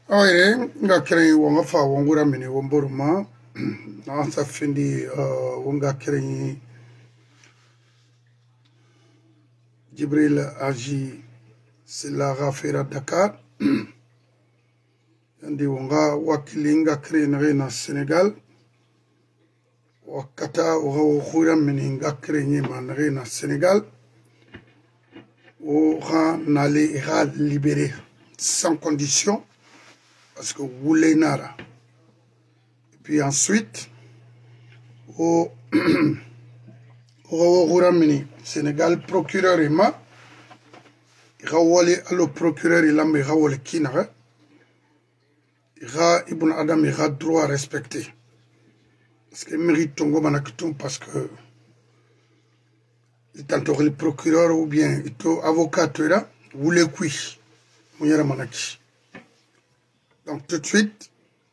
Oye, nga kere wonga fa wongura mini womboruma na sa findi wonga kere Jibril Aji Sila Rafira Dakar ndi wonga wakili nga kere na Senegal wakata wongura mini nga kere na Senegal on allait libérer sans condition parce que vous voulez nara. Et puis ensuite, au Sénégal, procureur Ima, il a le procureur il a le kinara, il a Ibn Adam il a droit à respecter. Parce qu'il mérite Tongo Manakitum parce que il tente le procureur ou bien il est avocat, ou le kui, Mouyera Manaki. Donc tout de suite,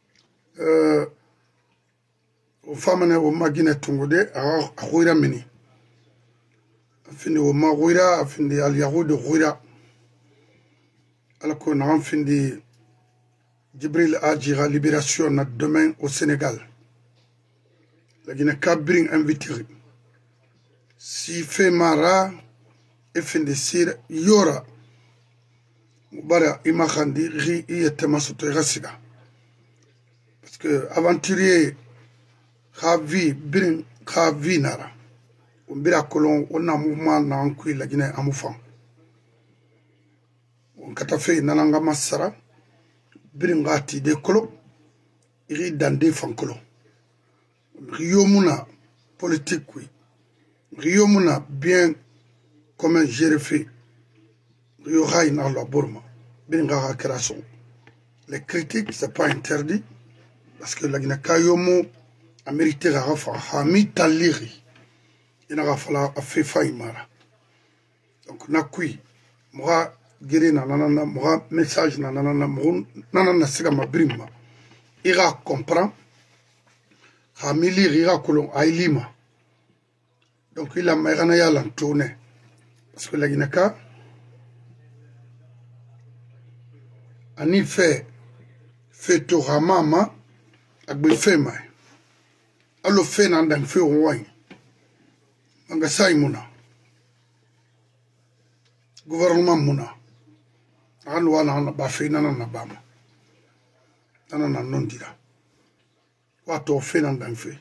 aux femmes au magine tungode à Rouira Mini. Afin au Marouira, afin de Aliarou de Rouira. Alors qu'on a enfin de Jibril Adjira libération demain au Sénégal. La Guinée Cabring invité. Si fait Mara, et fin de Sir Yora. Bara Imakhandi ri yetema soto rasiga parce que aventurier khavi birin khavi nara on bira kolon on a mouvement na ankui la Guinée amufan on katafe nananga masara birin gati de kolo iri dande fankolo riomuna politique oui riomuna bien comment gérer fait Rio Raina la Burma. Les critiques, ce n'est pas interdit. Parce que la Guinée-Kayomo a mérité la rafa. Hami Taliri. Il n'a pas fait faïmara. Donc, nakui. Moi, guéri nanana, moi, message nanana, nanana, siga ma brima. Ira comprend. Hami liri, ira kolon, ailima. Donc, il a maïranaya l'entourné. Parce que la Guinée-Ka, ani fait to ramama agbe fema alo fe na ndan fe won anga sai muna gouvernement muna an wana na ba fe na na bama na non dira wato fe na ndan fe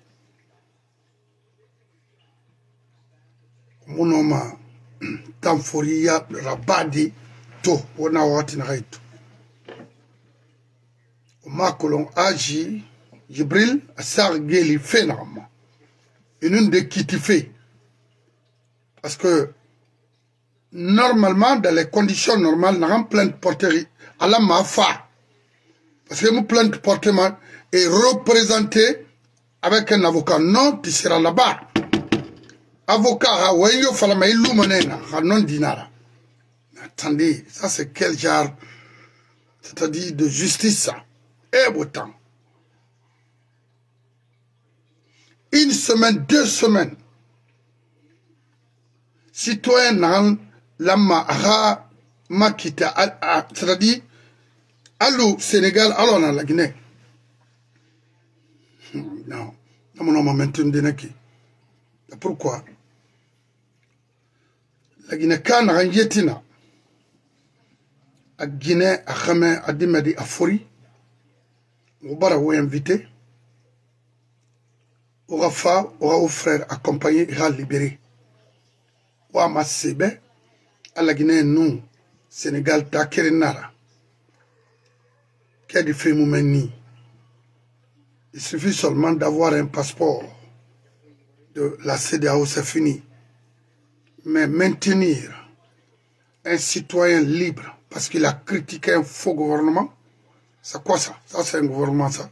muno ma tamforia rabadi to wona wati na raitu Makolon Aji Jibril Assar Geli fait normalement. Une de qui tu fait. Parce que normalement, dans les conditions normales, nous avons plein de porteries à la MAFA. Parce que nous plein de porteries est représenté avec un avocat. Non, tu seras là-bas. Avocat, il faut non dinara. Attendez, ça c'est quel genre, c'est-à-dire de justice ça. Et autant. Une semaine, 2 semaines. Citoyen nan lama ara makita, c'est-à-dire, allô Sénégal, allô dans la Guinée. Non, non, maintenant, pourquoi? La Guinée, quand on a yetina, à Guinée, à Khamé, à Dimadi, à Fori, Moubara ou invité, aura au frère accompagné, il a libéré. Ou à Massébé, à la Guinée, nous, Sénégal, Takerenara, qui a du fait Moumeni. Il suffit seulement d'avoir un passeport de la CEDEAO, c'est fini. Mais maintenir un citoyen libre, parce qu'il a critiqué un faux gouvernement, c'est quoi ça? Ça, c'est un gouvernement, ça.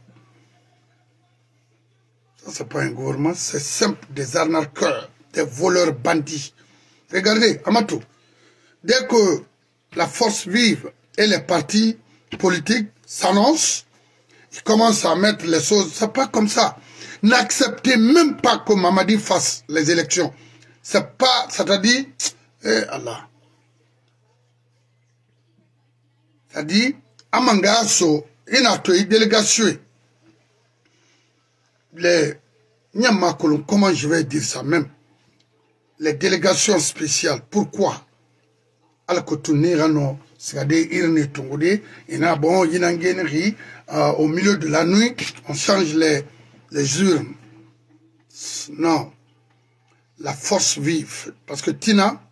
Ça, c'est pas un gouvernement, c'est simple des arnaqueurs, des voleurs bandits. Regardez, Amato, dès que la force vive et les partis politiques s'annoncent, ils commencent à mettre les choses, c'est pas comme ça. N'acceptez même pas que Mamadi fasse les élections. C'est pas, c'est-à-dire, Allah. C'est-à-dire, Amangaso, il a une délégation. Les comment je vais dire ça même? Les délégations spéciales. Pourquoi? Alors que tout n'est pas c'est-à-dire il tongode, il a bon, il a au milieu de la nuit, on change les urnes. Non. La force vive. Parce que Tina,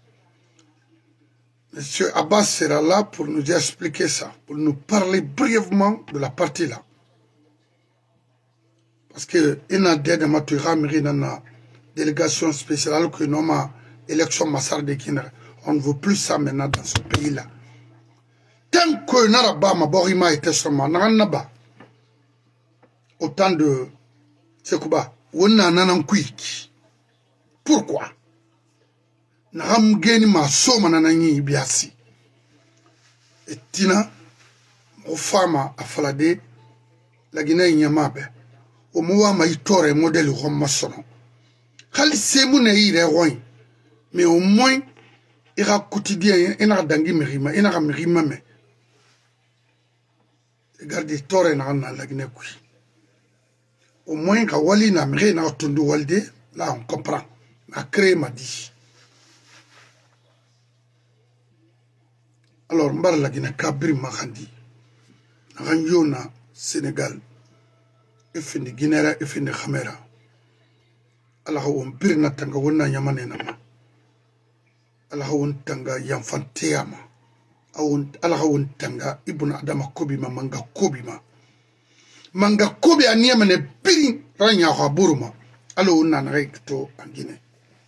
M. Abbas sera là pour nous expliquer ça, pour nous parler brièvement de la partie là. Parce que il y a des délégation spéciale alors que nous avons élection massacre de Kiner. On ne veut plus ça maintenant dans ce pays-là. Tant que Naraba Maborima était seulement Naranaba, autant de Sekouba, on a un quick. Pourquoi? Naram geni ma so manananyi biasi. Et Tina, au fama a falade, la Guinée Yamabe, au moua ma itore modèle Roma sono. Khali semu ne ire roin, mais au moins, ira quotidien, ina dangi merima, ina merima me. Regardez, tore na la Guinée kui. Au moins, quand wali na mre na otundu walde, là on comprend. Ma créé m'a dit. Alors, mbar la Guinée kabri makandi. Ranyo na Sénégal. Ifindi Guinera, ifindi Khamera. Allah on bir na tanga wonna yamane nama. Allah on tanga yamfanteyama. Allah on tanga ibuna adama kobima manga kobima. Manga kobi aniyamane biri ranya waburuma. Allah on nanrekto en Guinée.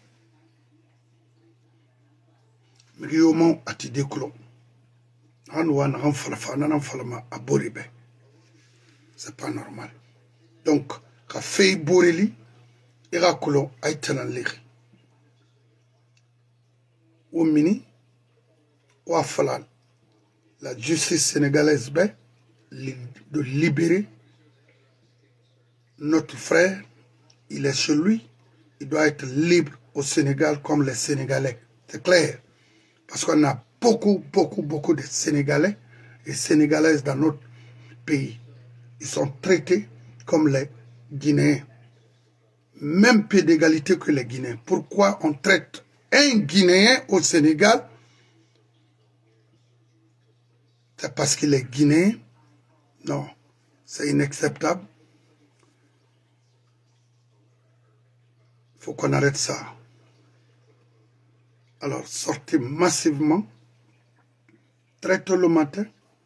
Mriyomo ati deklo. C'est pas normal. Donc, quand fait Boreli, il y a un liri. Au mini, la justice sénégalaise de libérer notre frère. Il est chez lui. Il doit être libre au Sénégal comme les Sénégalais. C'est clair. Parce qu'on a beaucoup de Sénégalais et Sénégalaises dans notre pays. Ils sont traités comme les Guinéens. Même peu d'égalité que les Guinéens. Pourquoi on traite un Guinéen au Sénégal? C'est parce qu'il est Guinéen? Non, c'est inacceptable. Il faut qu'on arrête ça. Alors, sortez massivement, très tôt le matin,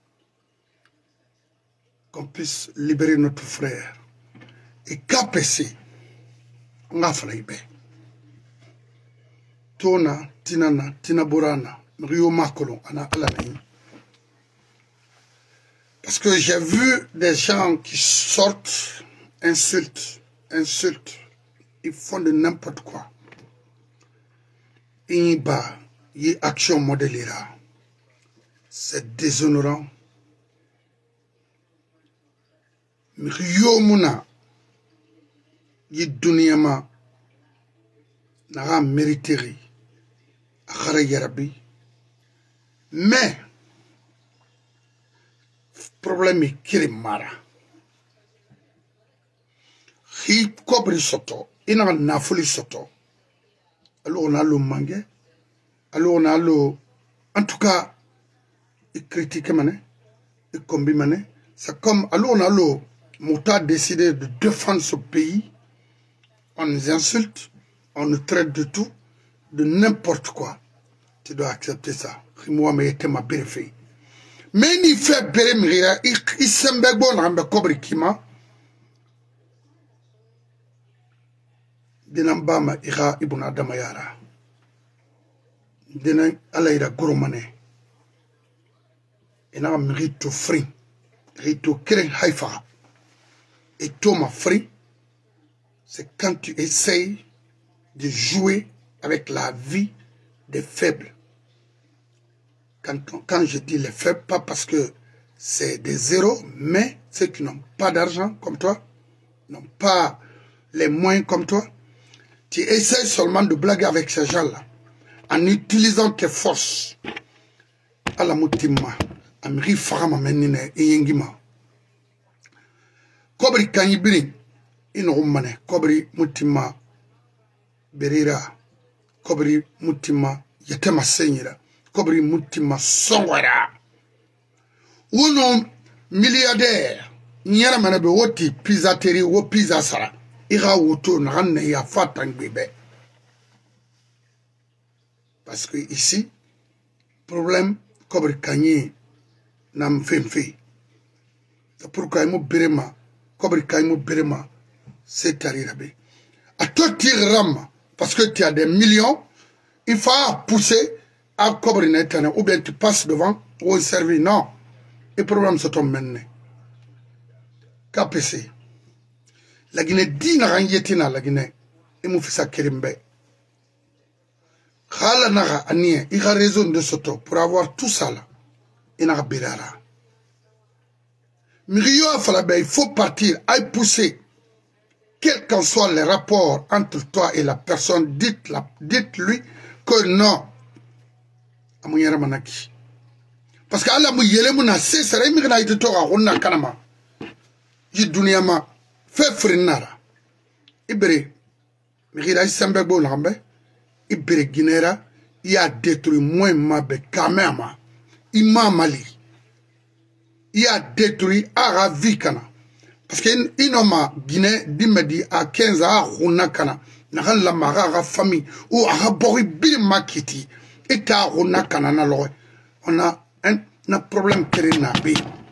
qu'on puisse libérer notre frère. Et KPC, on a fait Tona, Tinana, Tinaburana, Rio Makolon, Ana Alanaï. Parce que j'ai vu des gens qui sortent, insultent, ils font de n'importe quoi. Iba, y action modélera. C'est déshonorant. Rio Muna, y duniyama, n'a mérité. Mais, problème est qu'il mara. Hi kobri soto, ina nafuli soto. Alors on a le mangue, alors on a le... En tout cas, il critique mané, il combi mané. C'est comme, alors on a le mouta décidé de défendre ce pays. On nous insulte, on nous traite de tout, de n'importe quoi. Tu dois accepter ça. Moi, mais était ma belle fille. Mais il fait belle mira, il s'embête bon en kobri kima. Dinambama ira ibuna damayara. Dina alaira goromane. Ina mérite free. Rito keren haifa. Et Thomas free, c'est quand tu essayes de jouer avec la vie des faibles. Quand je dis les faibles, pas parce que c'est des zéros, mais ceux qui n'ont pas d'argent comme toi, n'ont pas les moyens comme toi, tu essaies seulement de blaguer avec ces gens-là, en utilisant tes forces. À la moutima, amri farama menine eyengima. kobri kanyi biri ino umane kobri mutima berira kobri mutima yatema senyira kobri mutima songwara uno milliardaire nyara manabe woti pizateri wo pizza sara ira woto na ranne ya fatangbe parce que ici problème kobri kanyi nam femfe c'est pourquoi il berema kobri kanyi berema c'est tarirabe à toi tire ram parce que tu as des millions il faut pousser à kobri netane ou bien tu passes devant ou servir non et problème c'est ton menne KPC la Guinée dit na ranyetina la Guinée et mon fils a kerimbe khala naga anie il a raison de soto pour avoir tout ça là il n'a birara Mirio Falabe il faut partir aille pousser quel qu'en soit les rapports entre toi et la personne dites-lui que non amunyara manaki parce que Allah mu yele mu na sesere mi na ito toga honna kanama yi dunia ma fe frinara ibere mi gira isembe bo lambe ibere ginera il a détruit moins mabe kamema imamali il a détruit aravikana parce que inoma Guinée dimedi à 15 ans honna kana na la mara famille ou a bori bil makiti et ta honna kana na lo on a un problème kerenabe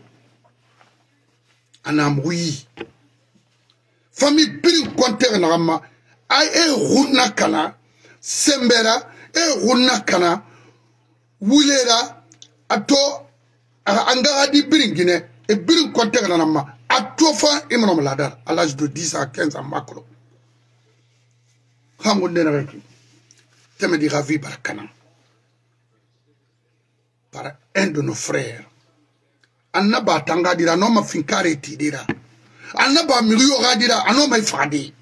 anamui famille bil konter na ma ay e honna kana sembera e honna kana wulera ato anga di biringine et biring konter na ma ato fa imano ladar à l'âge de 10 à 15 ans macro hangonde na rek teme di ravi barakana par un de nos frères annaba tanga dira no ma finkare ti dira annaba miriyo ga dira ano mai fadi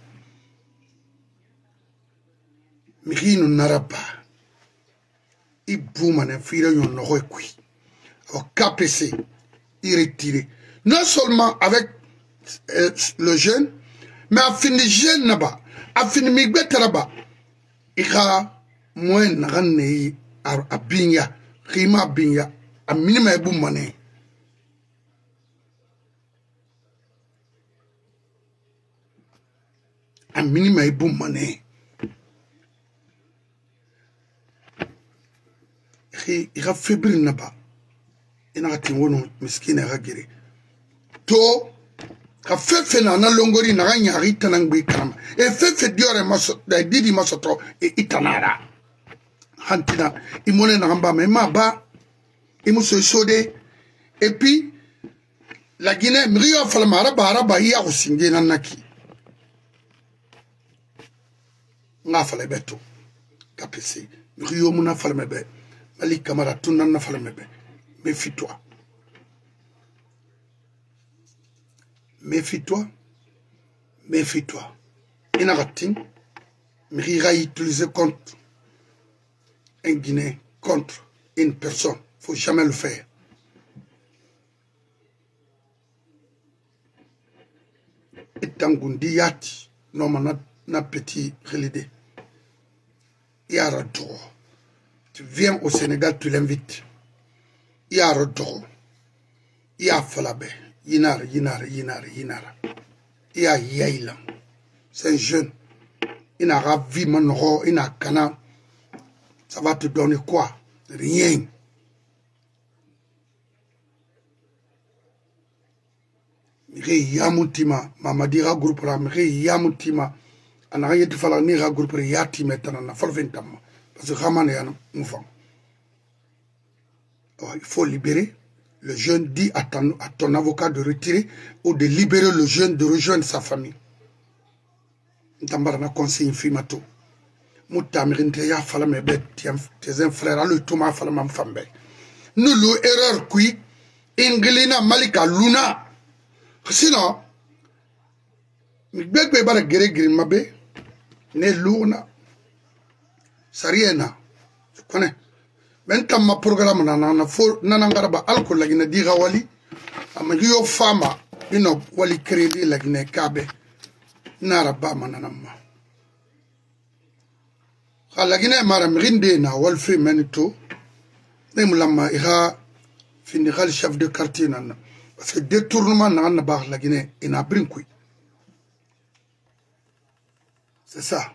mirinu naraba ibuma na fira yon no rekui au KPC il retiré non seulement avec le jeune mais à fin de jeune naba à fin de migbetaraba ira moins ranne a binya Rima binya a minima ebu mane a minima ebu mane ira fébrile naba ina tinwono miskina ragire to ka fefe na longori na nyari tanangbe kanama e fefe diore maso da didi masoto e itanara hantina imone na ngamba me maba imuso sode et puis la Guinée mrio falmara bara ya usinge na naki nga fala beto KPC mrio muna falmebe mali kamara tunna na falmebe méfie-toi méfie-toi méfie-toi inarating mira utiliser contre un Guinéen contre une personne. Il ne faut jamais le faire. Et tangundi yati, non, na petit relidé. Il y a un retour. Tu viens au Sénégal, tu l'invites. Il y a un retour. Il y a Falabé. Yinar. Il y a Yaïlan. C'est un jeune. Il n'a pas vu mon il n'a canal. Ça va te donner quoi? Rien. Mire yamutima, mamadira groupe la mire yamutima, anayeti fala nira groupe yati metana na falventama, parce que ramane yana mouvant. Il faut libérer le jeune, dit à ton avocat de retirer ou de libérer le jeune, de rejoindre sa famille. Ntambara na conseil fimato. Mutamirinte ya fala mebe tes frères le toma fala mam fambe nulu erreur kui inglina malika luna sinon gbegbe bara gere mabe ne luna sariena tu connais même tam ma programme na fo nanangara ba alcool la gina diga wali am rio fama ino wali crédit la Guinée kabe nara ba mananama la Guinée mara mrinde na walfi menito nemulama iha fini khal chef de quartier nan parce que détournement na ba la Guinée ina brinkui c'est ça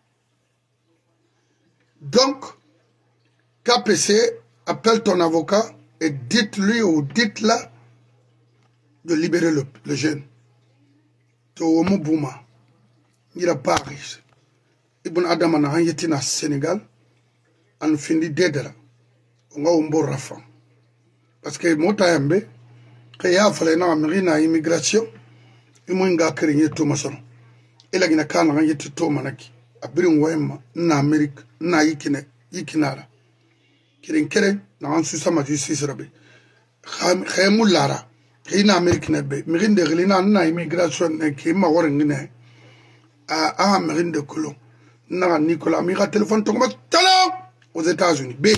donc KPC appelle ton avocat et dites-lui ou dites-la de libérer le jeune. To Mobouma, il a Paris. Ibn Adam na hanyetina Sénégal, en fini d'edera. On a un bon rafa. Parce que mota yambe, qu'il y a fallu na immigration, il m'a nga créé tout maçon. Il a gina kana hanyeti to manaki. Abirin wayma na Amérique na yikinara. Kirin kere na an susama justice rabe. Khaymu lara. Kina Amérique nebe. Mirinde glina na immigration ne kima warengine. A mirinde kolo. Na Nicolas Mira téléphone tongoma talo aux États-Unis. B.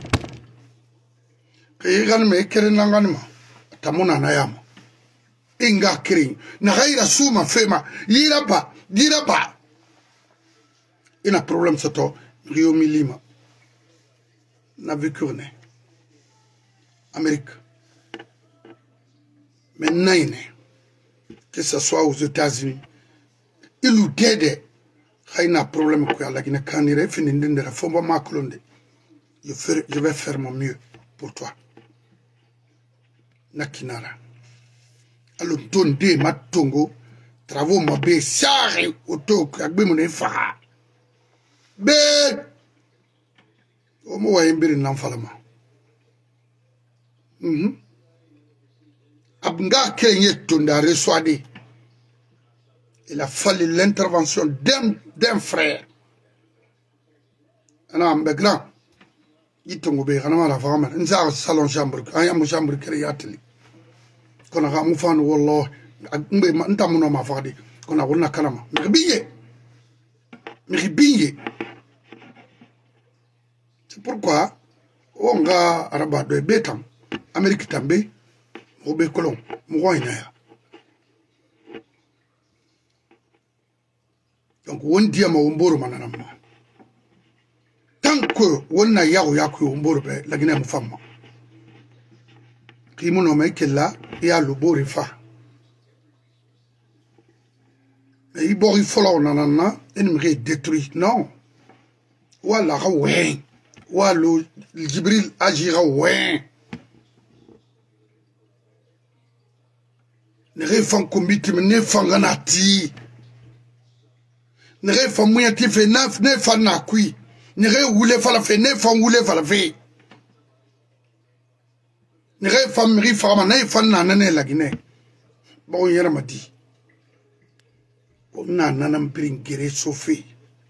Kiran me kere nanganima. Tamona na yama. Inga kirin. Na gaira suma fema. Yira ba. Il y a un problème, c'est toi, Rio Milima. N'a vécu rien. Amérique. Mais non, que ce soit aux États-Unis, il ou t'aide. Il y a un problème, il y a un canire, je vais faire mon mieux pour toi. Nakinara. Alors, ton dé, ma tongo, travaux, ma bé, sari, auto, kagbe, mon effa. Be omo wa yimbiri namfalama abnga kenye tunda resoide. Il a fallu l'intervention d'un frère ana ambe grand yitongo be kana mala fama nza salon chambre aya mo chambre créateli kona ga mu fanu wallahi ngbe ntamuno ma fadi kona wonna kanama mi biye. C'est pourquoi on a araba de bétam Amérique tambe robé colon moyna. Donc on dit à mon boro mananama. Tant que on na yaku omboro be la Guinée mfama. Ki muno meke là ya lo bori fa. Mais il bori folo nanana ennemi détruit non. Wala rawen. Wallo Jibril agira ouais ne refan kombiti ne fanganati ne refan muyati fe naf ne fanakui ne re wule fala fe ne fan wule fala fe ne refan mi fama ne fanna nane la Guinée bon yera mati on nanam pringere sofi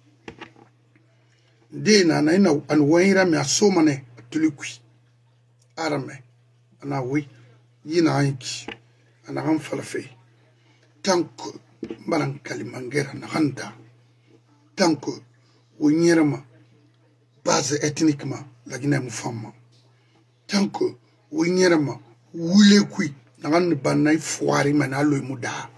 Dena na ina anwaira me asomane tulikwi arame ana wi yina anki ana han falafe tanko baran kalimangera na handa tanko wonyerama base ethniquement la Guinée mufama tanko wonyerama wulekwi na han banay foire manalo muda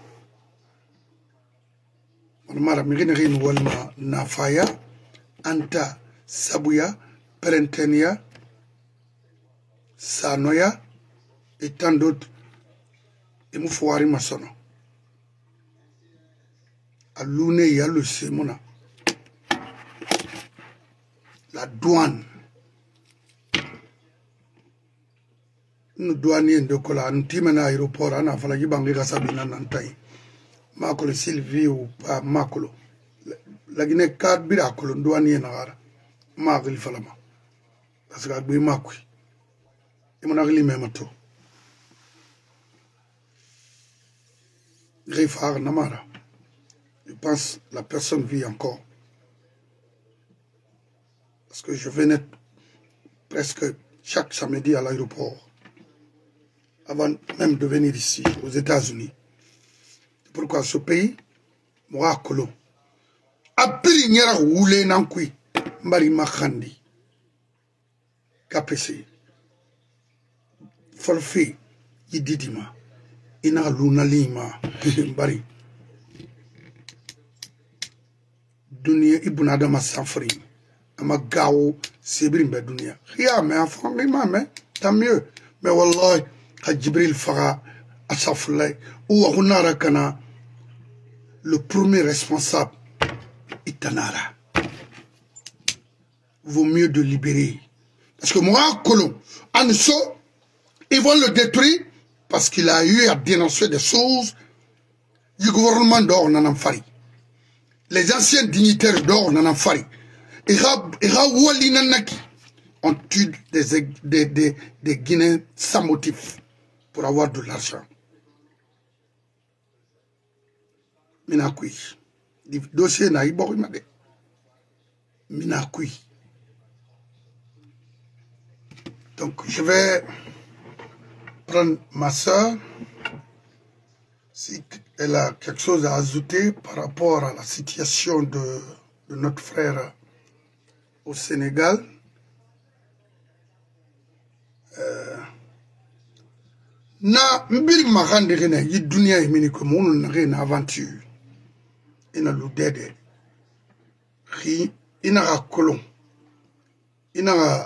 on mara mi gene rin walma na faya Anta, Sabuya, Perentenia, Sanoya et tant d'autres. Et Moufouari Massono. À Lune, il y a le Simona. La douane. Nous douaniers de Kola, nous timons à l'aéroport, on a fallu que Bangi Gassabina Nantai. Makolo Sylvie ou pas Makolo. La Guinée carte bira kolon douanier nagara ma gili falama parce que agbe makui e mon agli memato grifar namara je pense la personne vit encore parce que je venais presque chaque samedi à l'aéroport avant même de venir ici aux États-Unis. Pourquoi ce pays moi kolo Apiri nyera wule nankui mbari makhandi KPC folfi yididima ina luna lima bari dunia ibn adama safri ama gawo sibrin be dunia khiya me afan ma me tant mieux mais wallahi ka jibril faga asafulay ou hunara kana le premier responsable itanara vaut mieux de libérer parce que moi colon Anso ils vont le détruire parce qu'il a eu à dénoncer des choses du gouvernement d'or Nanamfari. Les anciens dignitaires d'or Nanamfari. On tue des Guinéens sans motif pour avoir de l'argent. Minakui. Dossier na ibori made. Minakui. Donc je vais prendre ma soeur, si elle a quelque chose à ajouter par rapport à la situation de notre frère au Sénégal. Na mbiri magande gena yi dunia imini ko monu na gena aventure ina ludede ri ina ga kolon ina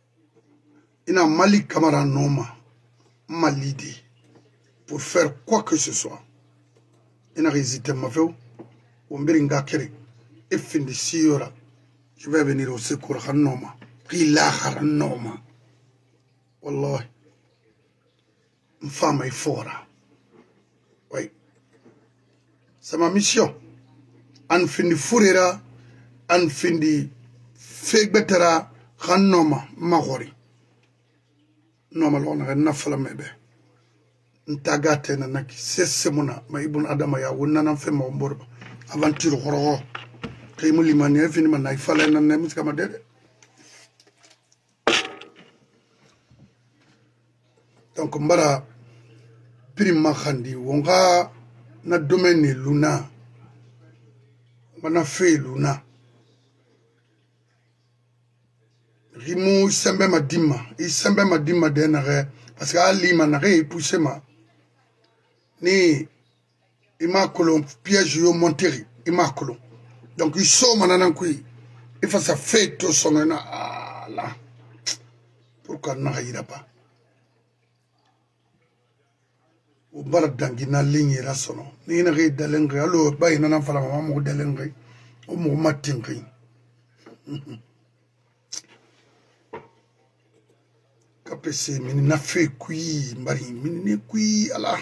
Mali Camara Noma Malidi pour faire quoi que ce soit. Il n'a hésité ma vie. On bringa kere. Et fin de siora. Je vais venir au secours à Noma. Il a Noma. Wallah. Une femme est forte. Oui. C'est ma mission. En fin de fourrera. En fin de fegbetera. Noma. Mahori. Normal on a nafala mebe ntagate na naki sesemuna ma ibn adama ya wonna nan fe mo mborba aventure horo kay mo limane fini man ay fala nan ne muska ma dede donc mbara prima khandi wonga na domaine luna mana fe luna Rimu sembe madima, il sembe madima denare parce que ali manare poussé ma ni ima kolon piège yo monteri ima kolon donc il so manana kui il faut ça fait tout son na là pourquoi na ira pas o bar dangina ligne ra sono ni na re dalenga allo bay na fala ma mo dalenga o mo matinki KPC mini na fait kui mari mini kui ala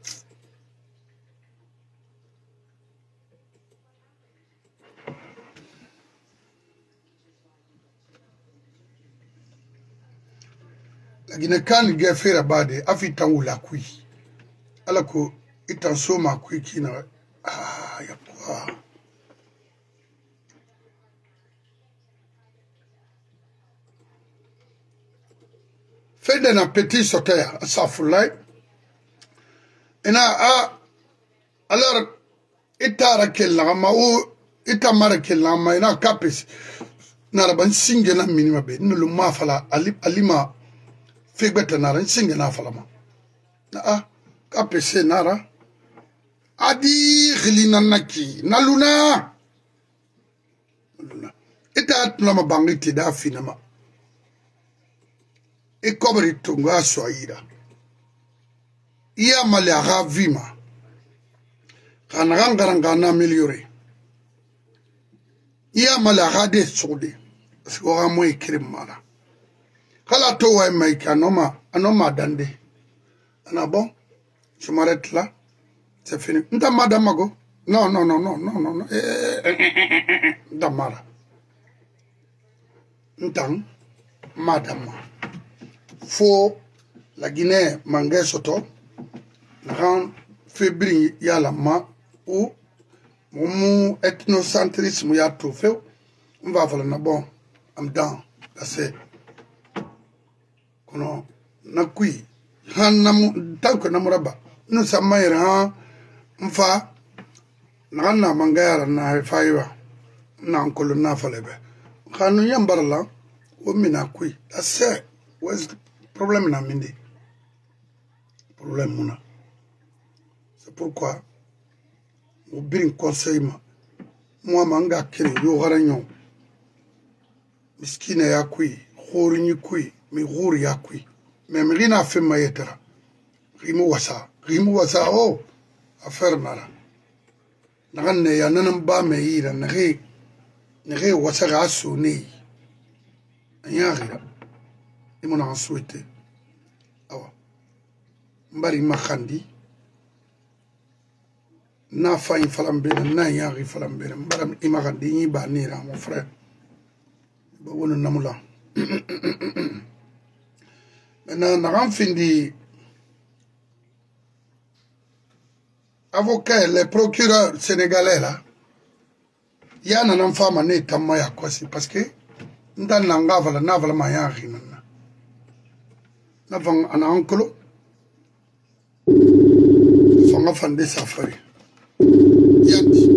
la Guinée kan ge fera bade afita wula kui ala ko itan so ma kui kina ya quoi fait d'un petit sauteur ça foulait et alors itara kelama ou itamara kelama ina kapis naraban singena minima be nulu mafala alima fegbeta nara singena falama kapese nara adi khilina naki naluna ita tulama bangiti da finama e kobri tunga soira iya mali aga vima kana ngana améliorer iya mali aga de sode parce que on mo écrit mala kala to wa mai anoma dande ana bon je m'arrête là c'est fini nta madame go non damara ntan madame faut la Guinée mangé soto grand fébrile yala ma ou mon ethnocentrisme ya tout fait on va faire na bon am dans assez kono na kui hanam tanko na muraba no samayra ha mfa na mangara na faiwa na nkolo na falebe khanu yambarla o mina kui assez what's the problem na mindi problem muna pourquoi au bien conseil moi manga kiri yo garanyo miskina ya kui khorinyi kui mi ghuri ya kui mais rina fait mayetara rimu wasa oh affaire nara naganne ya nanan ba me yira nage wasa ga suni ayagira imona souhaité awa mbari makhandi na fayin falambena na yari falambena mbara imagandi ni ba nira mon frère ba wona namula maintenant na findi avocat les procureurs sénégalais là ya na fama ne tamma ya kwasi parce que ndan na ngavala na vala ma yari na vang ana ankolo fanga fande safari yandi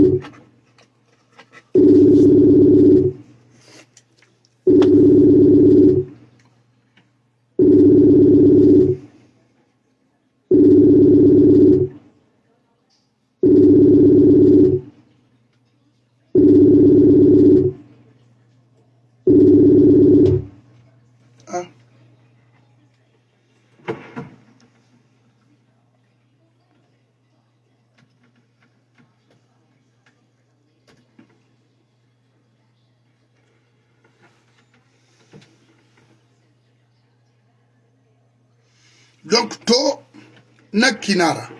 donc to na kinara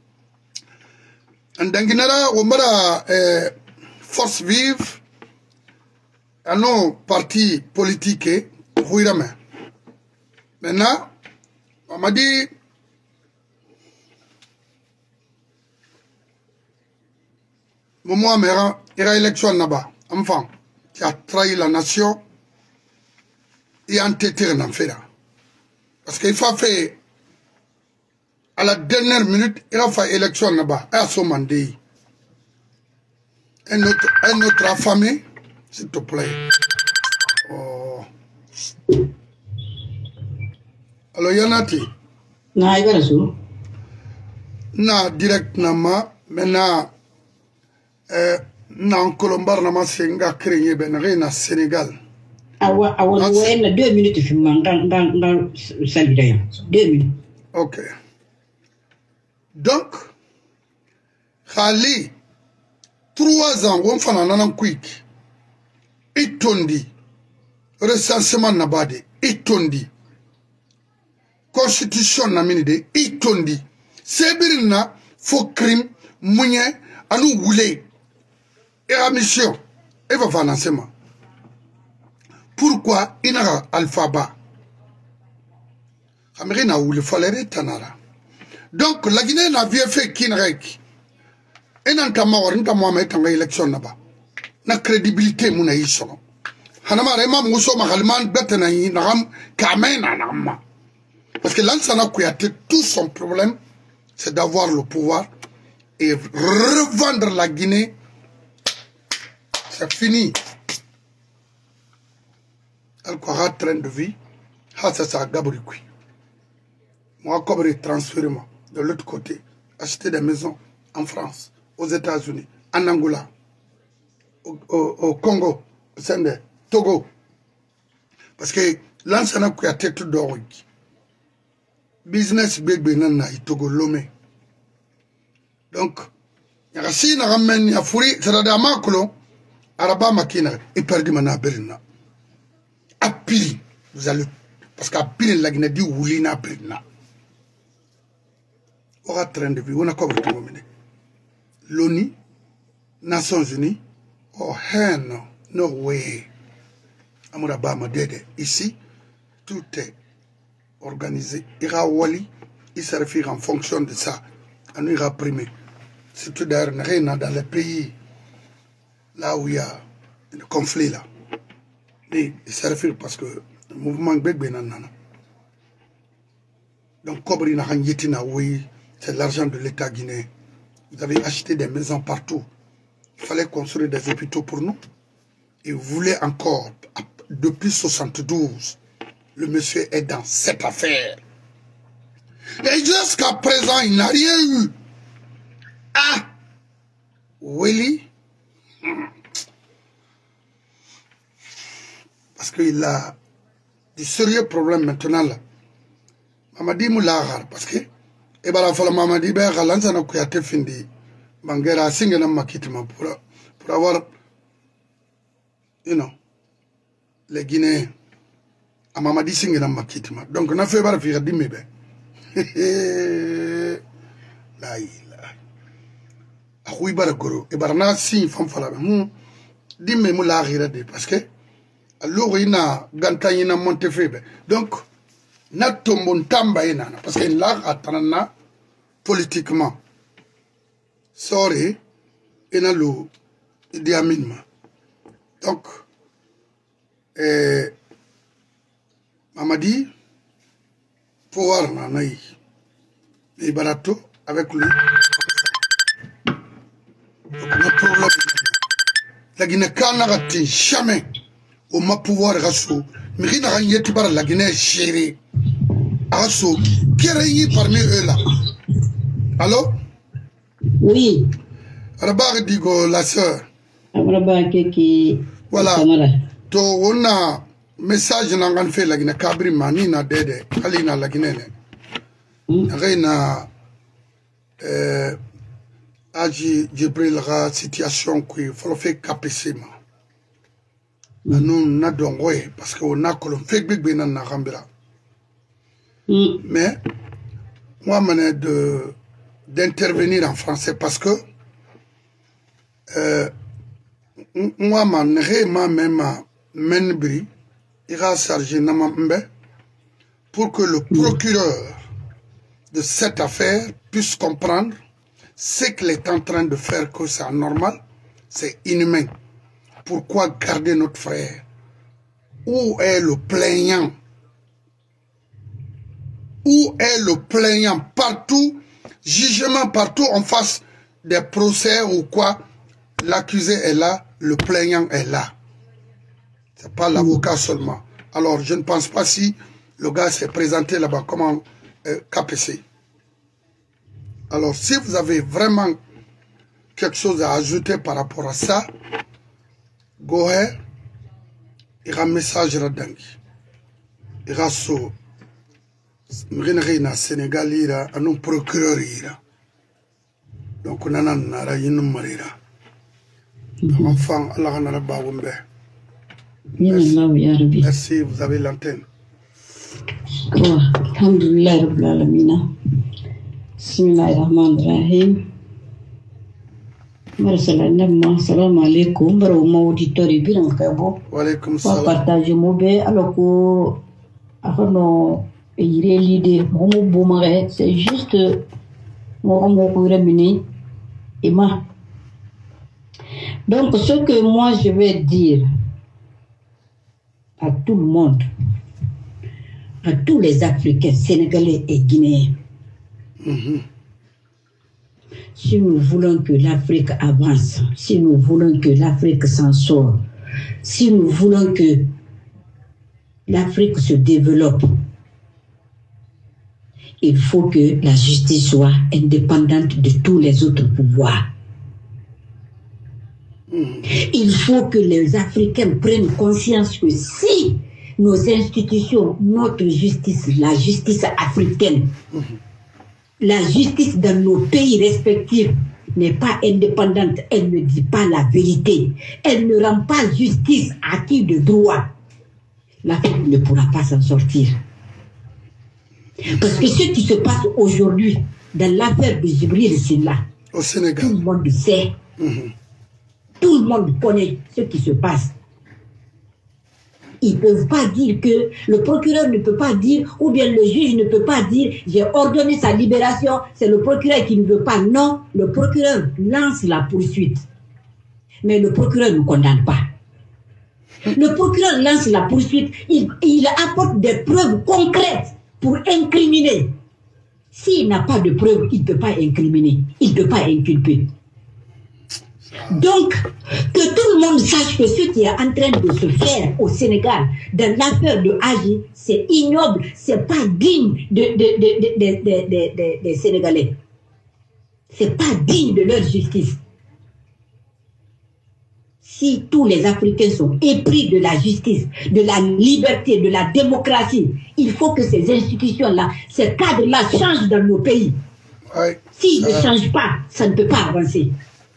andanginara wombara force vive à nos partis politiques huirame maintenant on m'a dit moi mera ira élection là-bas enfant qui a trahi la nation et entêté en fait parce qu'il faut faire à la dernière minute, il a fait élection là-bas, à son mandat. Un autre affamé, s'il te plaît. Oh. Alors, Yanati. Na, il va là-dessus. Na, directement, maintenant, na en Colombar, na masenga créé, ben, rien Sénégal. Awa, ouais, 2 minutes, je m'en dans salut d'ailleurs. 2 minutes. Ok. Donc, Khali, 3 ans, on fait un quick. Itondi, recensement nabade, itondi, constitution naminide, itondi, sebirina, faux crime, mounye, anou woulé, et la mission, et va financement. Pourquoi il y a alphabet? Amerina ou le fallait tanara. Donc, la Guinée n'a vu fait kinrek. Et n'a pas mort, n'a pas mettre en élection là-bas. Na crédibilité, mon aïsson. Hanama Rema Mousso Mahalman, Betanaï, Naram, Kamen, Anama. Parce que l'Ansana Kouyaté, tout son problème, c'est d'avoir le pouvoir et revendre la Guinée. C'est fini. Elle aura train de vie. Ça, c'est ça, Gabriel. Moi, comme transféré de l'autre côté, acheter des maisons en France, aux États-Unis, en Angola, au Congo, au Sende, Togo. Parce que l'ancien qui a tête d'or, business big benana, Togo Lomé. Donc, il y a si na ramène ya furi, c'est la dama colon, araba makina, et perdu mana berina. Apili, vous allez, parce qu'apili la Guinée dit oulina berina. Aura train de vie, on a couvert tout le monde. L'ONU, Nations Unies, oh non, no way. Amourabama Dede, ici, tout est organisé. Ira Wali, il se réfère en fonction de ça. On ira primer. C'est tout d'ailleurs rien dans les pays là où il y a le conflit là. Mais il se réfère parce que le mouvement Gbegbe nanana. Donc, Kobri n'a rien yetina, oui. C'est l'argent de l'État guinéen. Vous avez acheté des maisons partout. Il fallait construire des hôpitaux pour nous. Et vous voulez encore, depuis 72, le monsieur est dans cette affaire. Et jusqu'à présent, il n'a rien eu. Ah, Willy, parce qu'il a des sérieux problèmes maintenant là. Mamadi Moulagar, parce que et bara fala Mamadi be galanza na kuyate findi bangera singa na makitima pour avoir you know les Guinéens à Mamadi singa na makitima. Donc on a fait bara fi gadimi be. La ilaha. Akhui bara goro e bara na sin fam fala be. Dimme Moulagira de parce que alors il a gantani na Montefebe. Donc na tombon tamba inana parce que là atana politiquement sorry ina lo Idi Amin ma donc Mamadi pouvoir na naï et barato avec lui donc le problème la Guinée kana gati jamais au ma pouvoir raso mais n'a rien yeti par la Guinée chérie. Asso, qui est parmi eux là? Allô? Oui. Rabar digo la sœur. Rabar qui. Voilà. To on a message n'angan fait la Guinée Kabri mani na dede ali na la Guinée. Reina aji Jibril la situation qui faut faire KPC ma. Nous n'a donc ouais parce que on a colon fait big ben na Rambira. Mais moi, d'intervenir en français parce que moi, même ira charger pour que le procureur de cette affaire puisse comprendre ce qu'il est en train de faire, que c'est anormal, c'est inhumain. Pourquoi garder notre frère? Où est le plaignant? Où est le plaignant? Partout, jugement partout en face des procès ou quoi, l'accusé est là, le plaignant est là. C'est pas l'avocat seulement. Alors, je ne pense pas si le gars s'est présenté là-bas comme un KPC. Alors, si vous avez vraiment quelque chose à ajouter par rapport à ça, go ahead, il y a un message là-dedans. Il y a so. Mrina Sénégal ira un procureur ira donc on a nara yinu marira enfant Allah na rabba wumbe merci vous avez l'antenne alhamdulillah rabbil alamin bismillahir rahmanir rahim Assalamu alaikum baro auditori biran kabo wa alaikum salam partager mobe alors ko afono l'idée, c'est juste donc ce que moi je vais dire à tout le monde, à tous les Africains, Sénégalais et Guinéens, si nous voulons que l'Afrique avance, si nous voulons que l'Afrique s'en sort, si nous voulons que l'Afrique se développe, il faut que la justice soit indépendante de tous les autres pouvoirs. Il faut que les Africains prennent conscience que si nos institutions, notre justice, la justice africaine, la justice dans nos pays respectifs n'est pas indépendante, elle ne dit pas la vérité, elle ne rend pas justice à qui de droit, l'Afrique ne pourra pas s'en sortir. Parce que ce qui se passe aujourd'hui dans l'affaire de Jibril Silla, au Sénégal, tout le monde sait. Tout le monde connaît ce qui se passe. Ils ne peuvent pas dire que le procureur ne peut pas dire, ou bien le juge ne peut pas dire, j'ai ordonné sa libération, c'est le procureur qui ne veut pas. Non, le procureur lance la poursuite. Mais le procureur ne condamne pas. Le procureur lance la poursuite, il apporte des preuves concrètes pour incriminer. S'il n'a pas de preuves, il ne peut pas incriminer, il ne peut pas inculper. Donc, que tout le monde sache que ce qui est en train de se faire au Sénégal, dans l'affaire de Agi, c'est ignoble, c'est pas digne des Sénégalais. C'est pas digne de leur justice. Si tous les Africains sont épris de la justice, de la liberté, de la démocratie, il faut que ces institutions-là, ces cadres-là changent dans nos pays. Ouais. S'ils ne changent pas, ça ne peut pas avancer.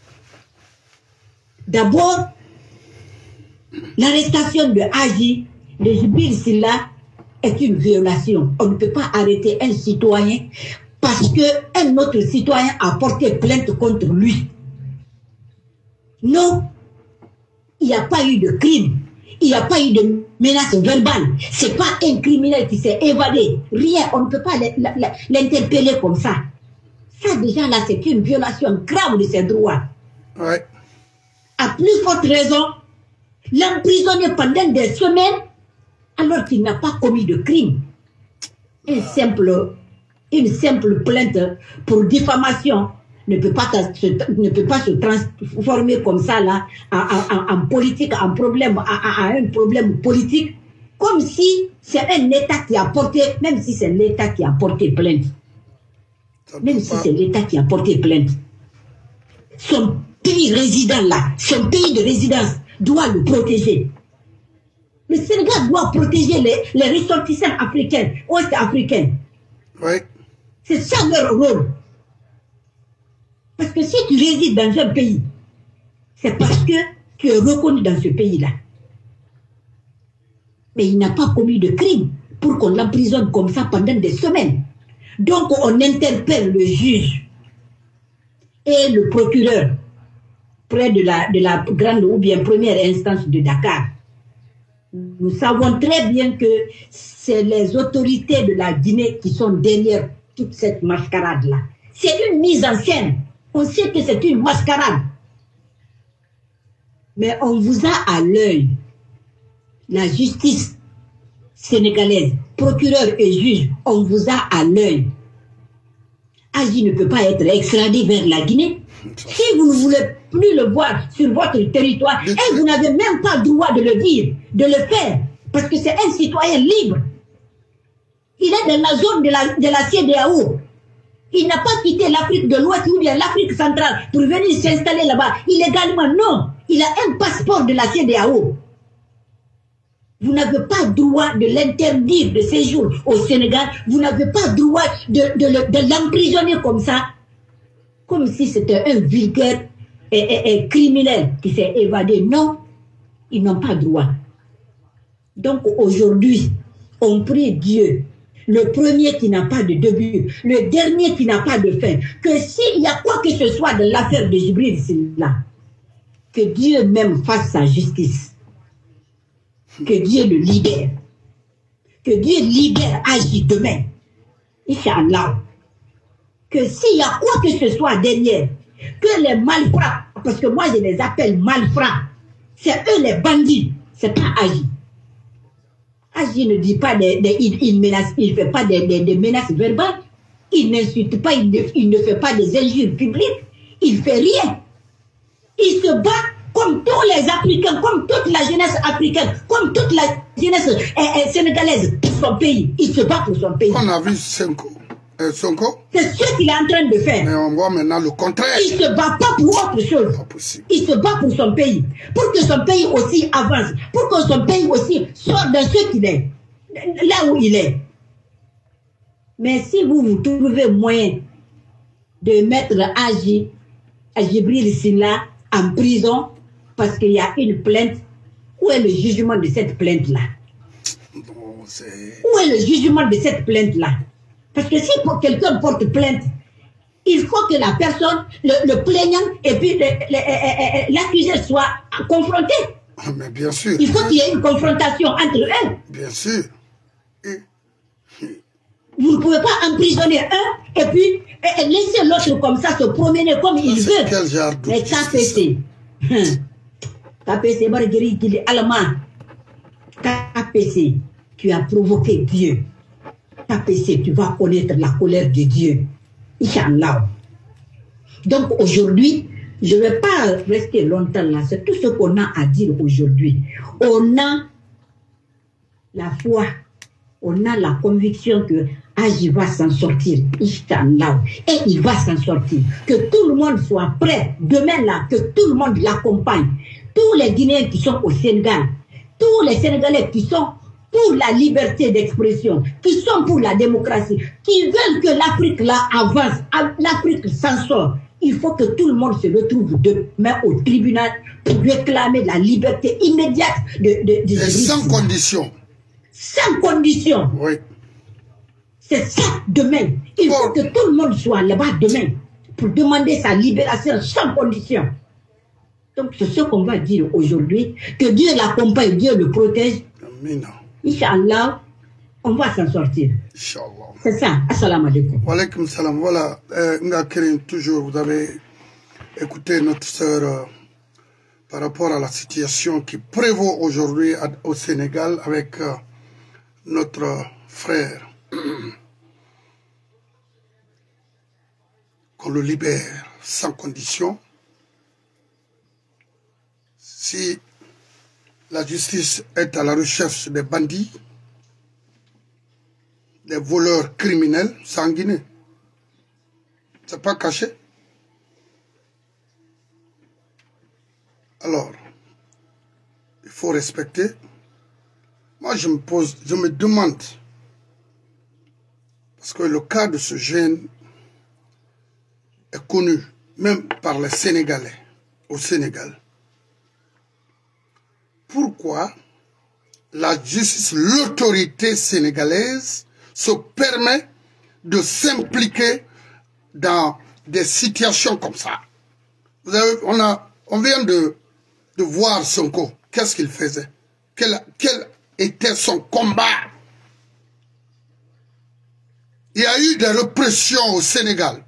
D'abord, l'arrestation de Hadji, de Djibril Silla, est une violation. On ne peut pas arrêter un citoyen parce qu'un autre citoyen a porté plainte contre lui. Non, il n'y a pas eu de crime. Il n'y a pas eu de menace verbale. Ce n'est pas un criminel qui s'est évadé. Rien, on ne peut pas l'interpeller comme ça. Ça déjà là, c'est une violation grave de ses droits. Ouais. À plus forte raison, l'emprisonner pendant des semaines alors qu'il n'a pas commis de crime. Une simple plainte pour diffamation ne peut pas se transformer comme ça là en politique, en problème, à un problème politique, comme si c'est un État qui a porté, même si c'est l'État qui a porté plainte. Même si c'est l'État qui a porté plainte. Son pays résident là, son pays de résidence doit le protéger. Le Sénégal doit protéger les ressortissants africains, ouest-africains. Oui. C'est ça leur rôle. Parce que si tu résides dans un pays, c'est parce que tu es reconnu dans ce pays-là. Mais il n'a pas commis de crime pour qu'on l'emprisonne comme ça pendant des semaines. Donc on interpelle le juge et le procureur près de la grande ou bien première instance de Dakar. Nous savons très bien que c'est les autorités de la Guinée qui sont derrière toute cette mascarade-là. C'est une mise en scène. On sait que c'est une mascarade. Mais on vous a à l'œil. La justice sénégalaise, procureur et juge, on vous a à l'œil. Hadji ne peut pas être extradé vers la Guinée. Si vous ne voulez plus le voir sur votre territoire, et vous n'avez même pas le droit de le dire, de le faire, parce que c'est un citoyen libre. Il est dans la zone de la CEDEAO. Il n'a pas quitté l'Afrique de l'Ouest ou bien l'Afrique centrale pour venir s'installer là-bas illégalement. Non, il a un passeport de la CEDEAO. Vous n'avez pas droit de l'interdire de séjour au Sénégal. Vous n'avez pas droit de l'emprisonner comme ça. Comme si c'était un vulgaire et criminel qui s'est évadé. Non, ils n'ont pas droit. Donc aujourd'hui, on prie Dieu, le premier qui n'a pas de début, le dernier qui n'a pas de fin, que s'il y a quoi que ce soit de l'affaire de Djibril Silla, que Dieu même fasse sa justice. Que Dieu le libère. Que Dieu libère Hadji demain. Inch'Allah. Que s'il y a quoi que ce soit derrière, que les malfrats, parce que moi je les appelle malfrats, c'est eux les bandits, c'est pas Hadji. Hadji ne dit pas il menace, il fait pas des menaces verbales, il n'insulte pas, il ne fait pas des injures publiques, il fait rien. Il se bat comme tous les Africains, comme toute la jeunesse africaine, comme toute la jeunesse sénégalaise pour son pays. Il se bat pour son pays. On a vu Sonko. C'est ce qu'il est en train de faire. Mais on voit maintenant le contraire. Il ne se bat pas pour autre chose. Pas possible. Il se bat pour son pays. Pour que son pays aussi avance. Pour que son pays aussi sorte de ce qu'il est. Là où il est. Mais si vous trouvez moyen de mettre Djibril Silla en prison parce qu'il y a une plainte, où est le jugement de cette plainte-là? Où est le jugement de cette plainte-là? Parce que si quelqu'un porte plainte, il faut que la personne, le plaignant et puis l'accusé soient confrontés. Mais bien sûr. Il faut qu'il y ait une confrontation entre eux. Bien sûr. Vous ne pouvez pas emprisonner un et puis laisser l'autre comme ça se promener comme il veut. Quel genre de Mais KPC, KPC, allemand, KPC, tu as provoqué Dieu. KPC, tu vas connaître la colère de Dieu. Inch'Allah. Donc aujourd'hui, je ne vais pas rester longtemps là. C'est tout ce qu'on a à dire aujourd'hui. On a la foi, on a la conviction que il va s'en sortir, Inch'Allah. Et il va s'en sortir. Que tout le monde soit prêt. Demain là, que tout le monde l'accompagne. Tous les Guinéens qui sont au Sénégal, tous les Sénégalais qui sont pour la liberté d'expression, qui sont pour la démocratie, qui veulent que l'Afrique là avance, l'Afrique s'en sort. Il faut que tout le monde se retrouve demain au tribunal pour réclamer la liberté immédiate de et sans condition. Sans condition. Oui. C'est ça demain. Il faut que tout le monde soit là-bas demain pour demander sa libération sans condition. Donc c'est ce qu'on va dire aujourd'hui. Que Dieu l'accompagne, Dieu le protège. Amen. Inch'Allah, on va s'en sortir. Inch'Allah. C'est ça. Assalamu alaikum. Wa alaykum salam. Voilà, Nga Kerim, toujours, vous avez écouté notre sœur par rapport à la situation qui prévaut aujourd'hui au Sénégal avec notre frère. Qu'on le libère sans condition. Si la justice est à la recherche des bandits, des voleurs criminels sanguinés, c'est pas caché. Alors, il faut respecter. Moi, je me demande, parce que le cas de ce jeune est connu, même par les Sénégalais, au Sénégal. Pourquoi la justice, l'autorité sénégalaise se permet de s'impliquer dans des situations comme ça? Vous avez, on vient de voir Sonko. Qu'est-ce qu'il faisait? Quel était son combat? Il y a eu des répressions au Sénégal.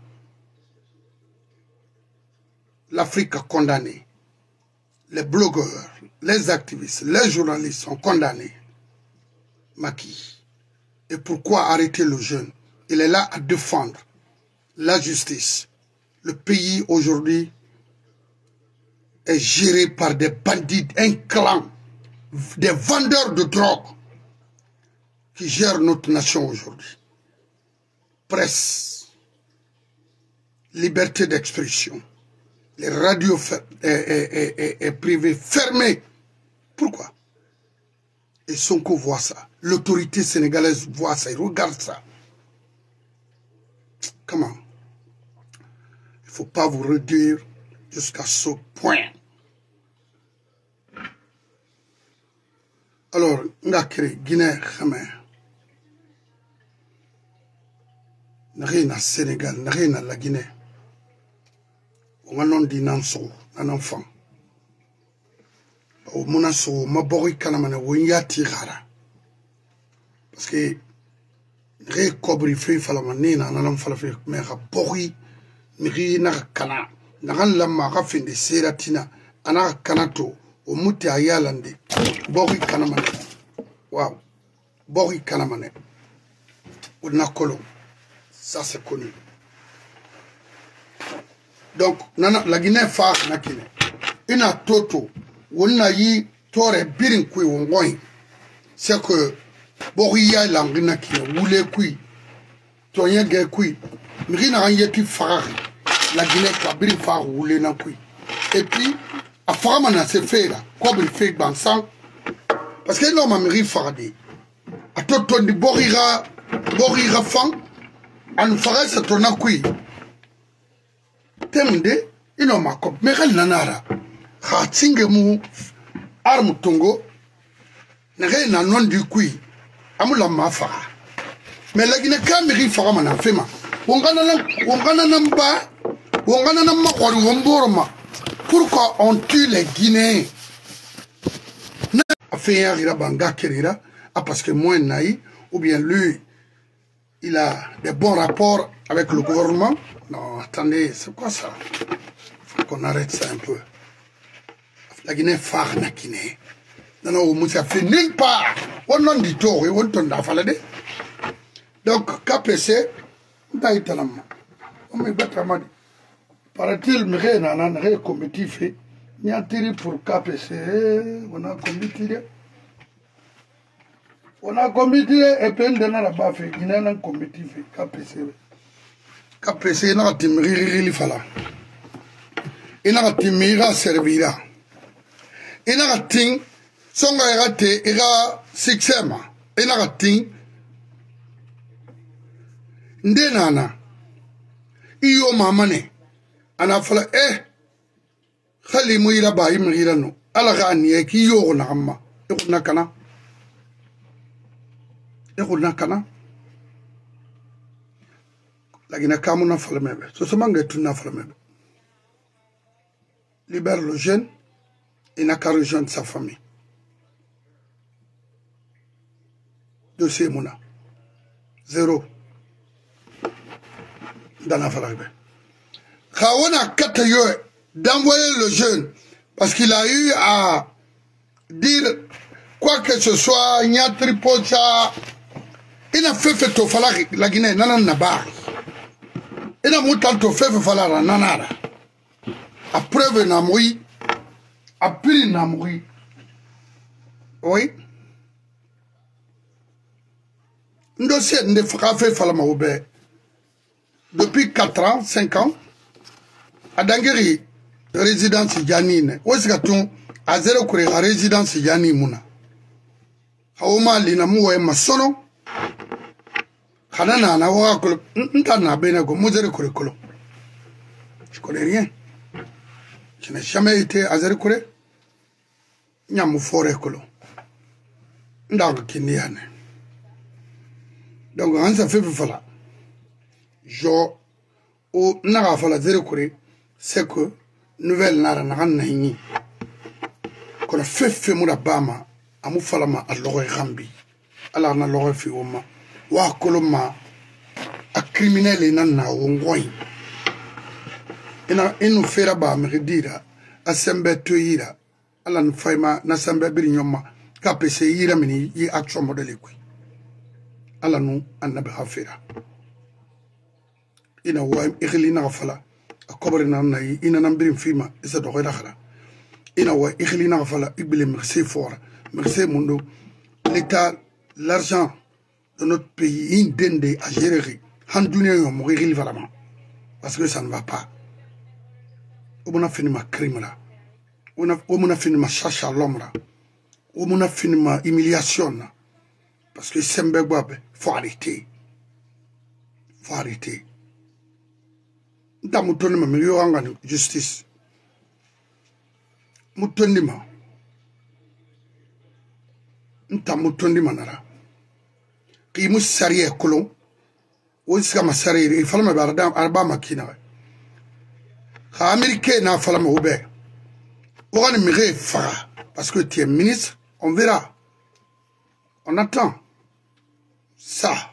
L'Afrique a condamné. Les blogueurs, les activistes, les journalistes sont condamnés. Macky. Et pourquoi arrêter le jeune? Il est là à défendre la justice. Le pays aujourd'hui est géré par des bandits, un clan, des vendeurs de drogue qui gèrent notre nation aujourd'hui. Presse, liberté d'expression, les radios privées fermées. Pourquoi? Et Sonko voit ça. L'autorité sénégalaise voit ça, il regarde ça. Comment? Il ne faut pas vous réduire jusqu'à ce point. Alors, Ngakri, Guinée, Khamé, Narina, Sénégal, Narina, la Guinée. On a dit Nanso, un enfant. Au Monaso, Mabori Kanamane, Winyati Rara. Parce que Ré Kobri Free Falamane, Nanam Falafi, Mera Bori, Miri Nakana, Naran Lama Rafin de Seratina, Ana Kanato, au Mouti Ayalande, Bori Kanamane. Waouh, Bori Kanamane. Ou Nakolo. Ça c'est connu. Donc, la Guinée fa na Guinée. Ina toto, wonna yi tore birin kui wongoin. C'est que Boriya langina ki wule kui. Toyen ge kui. Mrina anye ki farari. La Guinée kwa birin fa wule na kui. Et puis, a farama na se fait là. Quoi bri fait bansan. Parce que non ma mri farade. A toto di borira fan. An faray sa tona kui. Temde, ino makop, megal nanara. Khatsinge mu armu tongo. Nage na non du kui. Amula mafara. Mais la Guinée kamiri fara mana fema. Wongana namba. Wongana namba kwari womboroma. Pourquoi on tue les Guinéens? Affaire ira banga kerira. Ah parce que moi naï. Ou bien lui. Il a des bons rapports avec le gouvernement. Non, attendez, c'est quoi ça? Il faut qu'on arrête ça un peu. La Guinée phare na Guinée. Non, non, on ça fait nulle part. On en dit tout, on t'en a fallu. Donc, KPC, on a été là. On m'a dit, paraît-il, mais on a un comité fait. Il y a un pour KPC, on a un comité. On a comité et puis on a bafé, il y a un comité fait KPC n'a timiri fala. Il n'a timira servira. Il n'a ting songa erate ira sixema. Il n'a ting ndenana. Iyo mamane ana fala khali muira ba imira no ala gani ki yo na amma ikuna kana lakini kama na fala mebe so somange tuna fala mebe libère le jeune et n'a qu'à rejoindre sa famille dossier mona zéro dans la fala mebe Khawana katayo d'envoyer le jeune parce qu'il a eu à dire quoi que ce soit nyatri pocha il a fait to fala la Guinée nana nabar il a monté to fait fala nanara à preuve na moui à pili na moui oui ndossier ne fera fait fala maoube depuis 4 ans 5 ans à Dangeri résidence Janine où est-ce que tu à zéro kure à résidence Janine muna hauma lina muwe masono Hanana na wa kolo ntana bena go muzere kure kolo je connais rien je n'ai jamais été à zéro kure nyamu fore kolo ndaga kiniane donc on ça fait fala jo o naga fala zéro kure c'est que nouvelle nara na hini kono fefe mu da bama amu fala ma allogo gambi ala na logo fi woma wa koloma a criminel na wongoy inu fera ba me dira asembe to yira ala no fayma na sembe bir nyoma ka pese yira mini yi action model ku ala no annabi hafira ina wa ikhlina fala akobrina na ina nambirim fima isa do khoy dakhra ina wa ikhlina fala ibli merci fort merci mundo l'état l'argent de notre pays indende à gérer handouné yo mo ril vraiment parce que ça ne va pas on a fini ma crime là on a fini ma chasse à l'homme là on a fini ma humiliation là parce que sembe boabe faut arrêter nda mutoni ma miliyo anga justice mutoni ma nta mutoni manara ki musariye kolon o iska masariye il fallait me arba makina ka américain na fallait me obe o kan mire fara parce que tu es ministre on verra on attend ça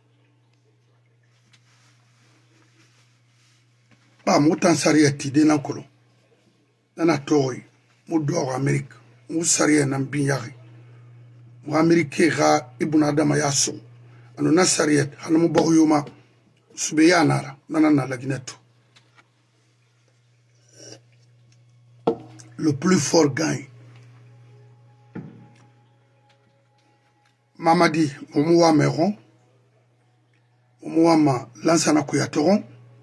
ba mutan sariya tide nan kolo nana toy mu do Amerique mu sariya nan binyari mu Amerique ga ibn adama yaso anu na sariya hanu boyuma subeya nara nana na lagineto le plus fort gagne Mamadi Momoua Meron Momoua ma Lansana Kouyateron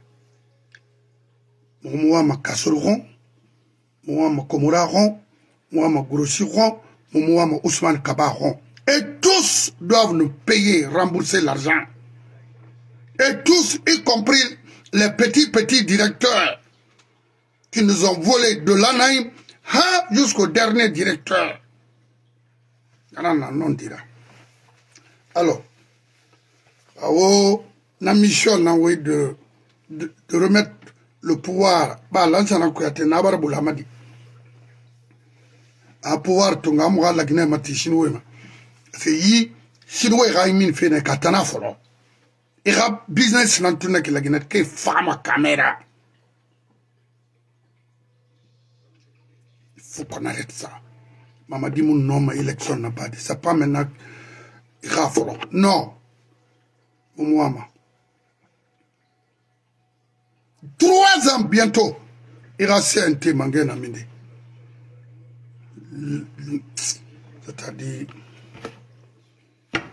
Momoua Kassolron, Momoua Komoraron, Momoua Grossiron, Momoua Ousmane Kabaron. Et tous doivent nous payer, rembourser l'argent. Et tous, y compris les petits directeurs qui nous ont volé de l'Anaïm jusqu'au dernier directeur. Non, dira. Alors, la mission de remettre le pouvoir, l'enseignant Kouyaté Nabar Boulamadi, un pouvoir Tungamwa la Guinée Mati Chinois. C'est y Chinois Raimin Fene Katana Foro. Il y a business dans tout le la Guinée qui femme à caméra. Il faut qu'on arrête ça. Maman dit mon nom, élection n'a pas dit. C'est pas maintenant. Il y a Foro. Non. Moumouama. 3 ans bientôt, il y a CNT Mangen Aminde. C'est-à-dire,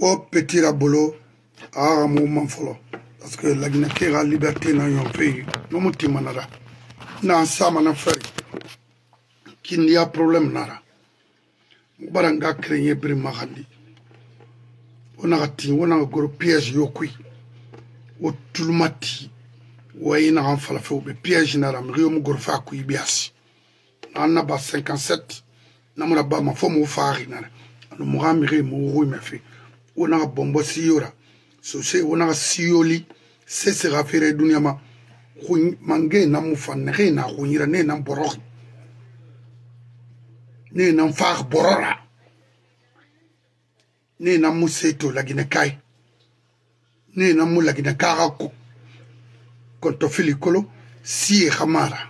au petit rabolo à un moment follow. Parce que la Guinée qui a liberté dans yon pays, nous mouti manara. Nan sa manafari. Qui n'y a problème nara. Baranga créé bri mahandi. On a un gros piège yokui. O tulmati. Ouaye na enfala fait ou piège nara. Rio mu gros fa kui biasi. Nan ba 57. Namura ba ma fomu fari nara. Anu muhamire mu rui me fait. On a bombo siyora. Sose on a siyoli. C'est ce raffaire dunyama. Mangé na mufanere na runyira ne na borok. Ne na far borora. Ne na museto la Guinée kai. Ne na mu la Guinée karako. Konto filikolo si khamara.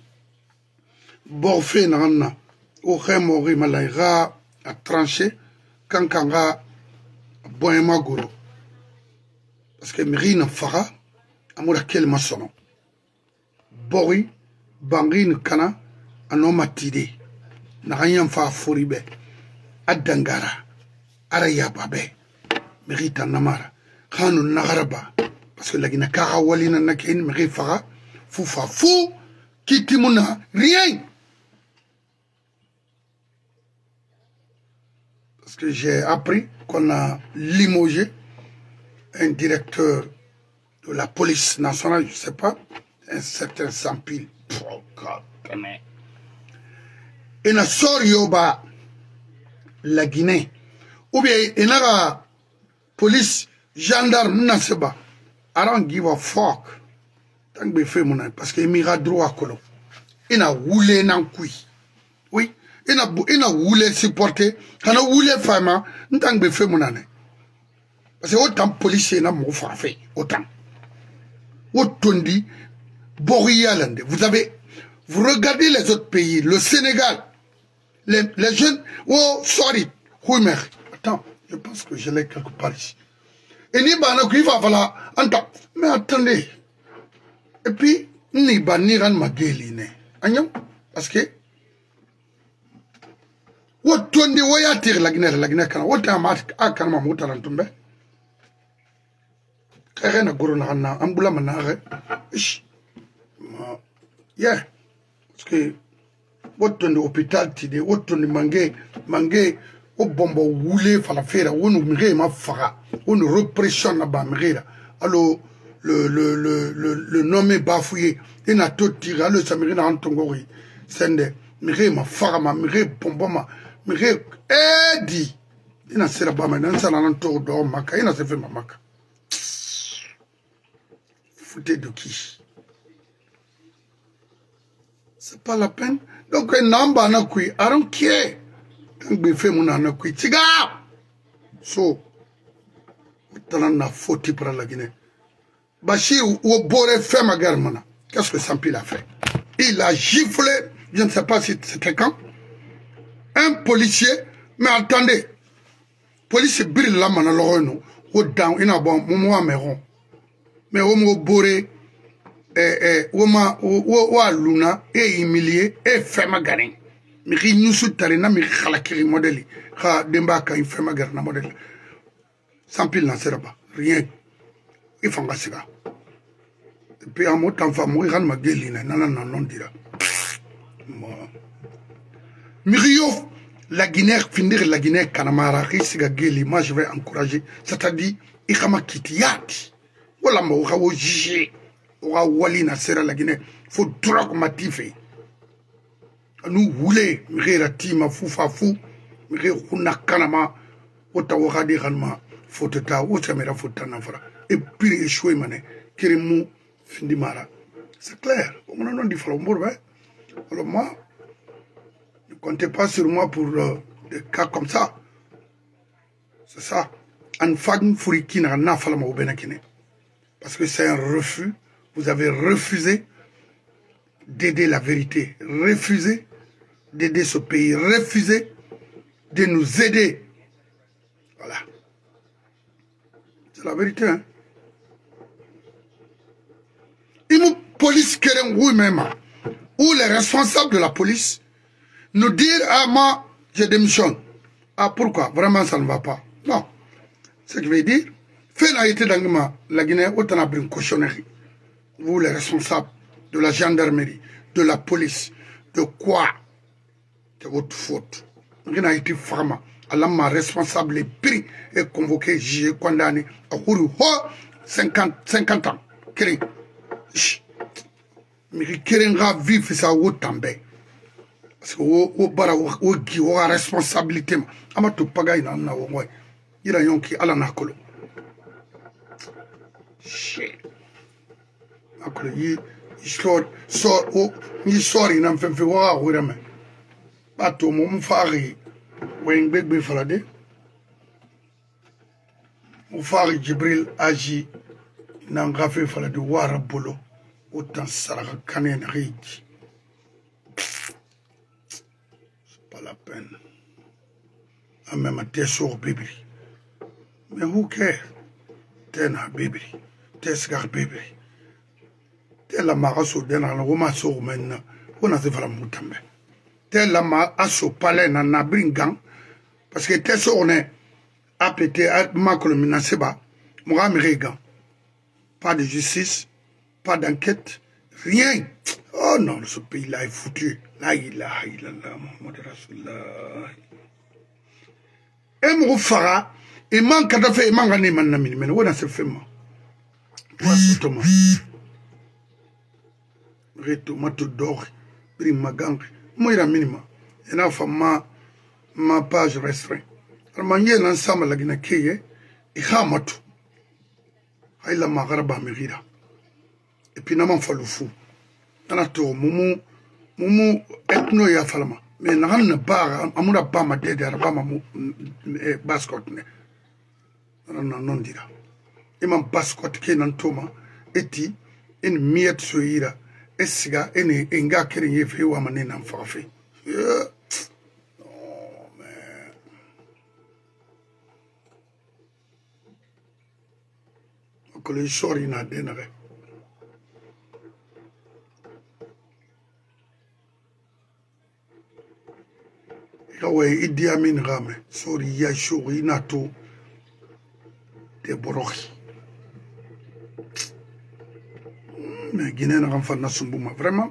Borfe na na. O khemori malaira a tranché kankanga boyema goro. Parce que Mirina Fara, amour à quel maçon. Bori, Bangin Kana, un homme attiré. N'a rien fait à Fouribe. Adangara, Arayababe, Mirita Namara, Hanou Nagaraba. Parce que la Guinakara Walina Nakin, Miri Fara, Foufa Fou, Kitimuna, rien. Parce que j'ai appris qu'on a limogé un directeur de la police nationale, je ne sais pas, un certain Sampil. Oh God, il a sorti la Guinée. Ou bien il a la police, gendarme, non c'est pas. I don't give a fuck. Tant que je fais mon parce qu'il m'a droit à colo. Il a roulé dans le cou. Oui, il a roulé supporter, il a roulé femme, tant que je fais mon année. Parce que autant de policiers n'a pas fait, autant. Autant dit, Borialande, vous regardez les autres pays, le Sénégal, les jeunes, oh, sorry, oui, attends, je pense que je l'ai quelque part ici. Et ni bana qui va falloir, mais attendez. Et puis, ni baniran mageline, parce que, autant dit, ouais, attire la Guinée, autant à Kanama Moutalantumbe. Rien à Goronana, Amboula Manare. Yeah. Parce que, autant d'hôpital, t'idée, autant de mangé, au bombo roulé, falafera, on nous mire ma fara, on nous repressionne là-bas, mire. Alors, le nommé bafouillé, il n'a tout tiré, le samiri n'a entongori, sende, mire ma fara, ma mire pomboma, mire, dit, il n'a pas là-bas, mais dans sa lantour d'or, maka, il n'a pas fait ma maka. Foutez de qui? C'est pas la peine. Donc, un namba na kui, I don't care. Tant que je fais mon anakui, tiga! So, t'en as fauté pour la Guinée. Bachir ou Boré fait ma guerre, mana. Qu'est-ce que Sampil a fait? Il a giflé, je ne sais pas si c'était quand, un policier, mais attendez, policier brille la mana l'oreille, au down, il a bon, moi, meron. Mais au mot boré, wa luna, et humilié, et fait ma garin. Mais il nous soutient, n'a mis khalakiri modèle. Ha, dembaka, il fait ma garin modèle. Sans pile, n'en sera pas. Rien. Il faut un cigare. Et puis, en mot, t'en vas mourir, ma gueule, non, dira. Mirio, la Guinée, finir la Guinée, Kanamara, Rissiga Geli, moi je vais encourager. C'est-à-dire, il y a ma kitiyati. Voilà, moi, on va juger. On va wali na sera la Guinée. Faut droit comme matife. Nous voulons, mire tima foufa fou, mire kuna kanama, ota wahadi ranma, faut ta, ota mera faut ta nafra. Et puis échoué mané, kirimou findimara. C'est clair. On en a dit flambor, ouais. Alors moi, ne comptez pas sur moi pour des cas comme ça. C'est ça. An fagn furikina na falama au benakine. Parce que c'est un refus. Vous avez refusé d'aider la vérité, refusé d'aider ce pays, refusé de nous aider. Voilà. C'est la vérité, hein. Il nous police keren oui même, ou les responsables de la police nous dire ah moi je démissionne. Ah pourquoi? Vraiment ça ne va pas. Non. Ce qui veut dire, fait n'a été dans la Guinée, autant a pris une cochonnerie. Vous, les responsables de la gendarmerie, de la police, de quoi? C'est votre faute. Il a été vraiment. Allah m'a responsable et pris et convoqué, j'ai condamné à 50 ans. Kérin. Mais Kérin va vivre ça au També. Parce que au bara au qui a responsabilité. Amato Pagaï n'a pas de il a yonki ala nakolo. Shit. Akolo yi sort ni sorry na mfemfe wa wirame. Bato mo mfari wen gbegbe falade. Mfari Jibril Aji na ngafe falade wara bolo autant saraka kanen rich. C'est pas la peine. A même tes sur bibli. Mais who care? T'es na bibli. T'es sgar bibli. T'es la maraso dena na woma so menna. On a se fala mutambe. T'es la ma aso palais na na bringang. Parce que t'es so on est apété à makolomina seba. Moura mérigan. Pas de justice, pas d'enquête, rien. Oh non, ce pays-là est foutu. La ilaha illallah, Muhammad Rasulullah. Et mon fara, et man kadafe, et man gane man namini, mais on a ce fait moi. Thomas. Reto, mato d'or, brim magang, moi il a minima. Et là, ma page restreint. Alors, man yé l'ensemble la guina keye, et hamatu. Aïla magaraba merida. Et puis, n'a pas fallu fou. Anato, mumu ethno ya falama. Mais n'a pas bar, amuna bama dede, arabama bascot ne. Non dira. Et mon bascot qui est n'antoma, eti, en miette soira, esiga, en enga kering yefe ou amane n'en farfe. Oh, mais. Que les sorry n'a dénaré. Kawe Idi Amin Rame, sorry Yasho Inato de Boroki. Mais Guinée n'a pas fait Sumbouma, vraiment.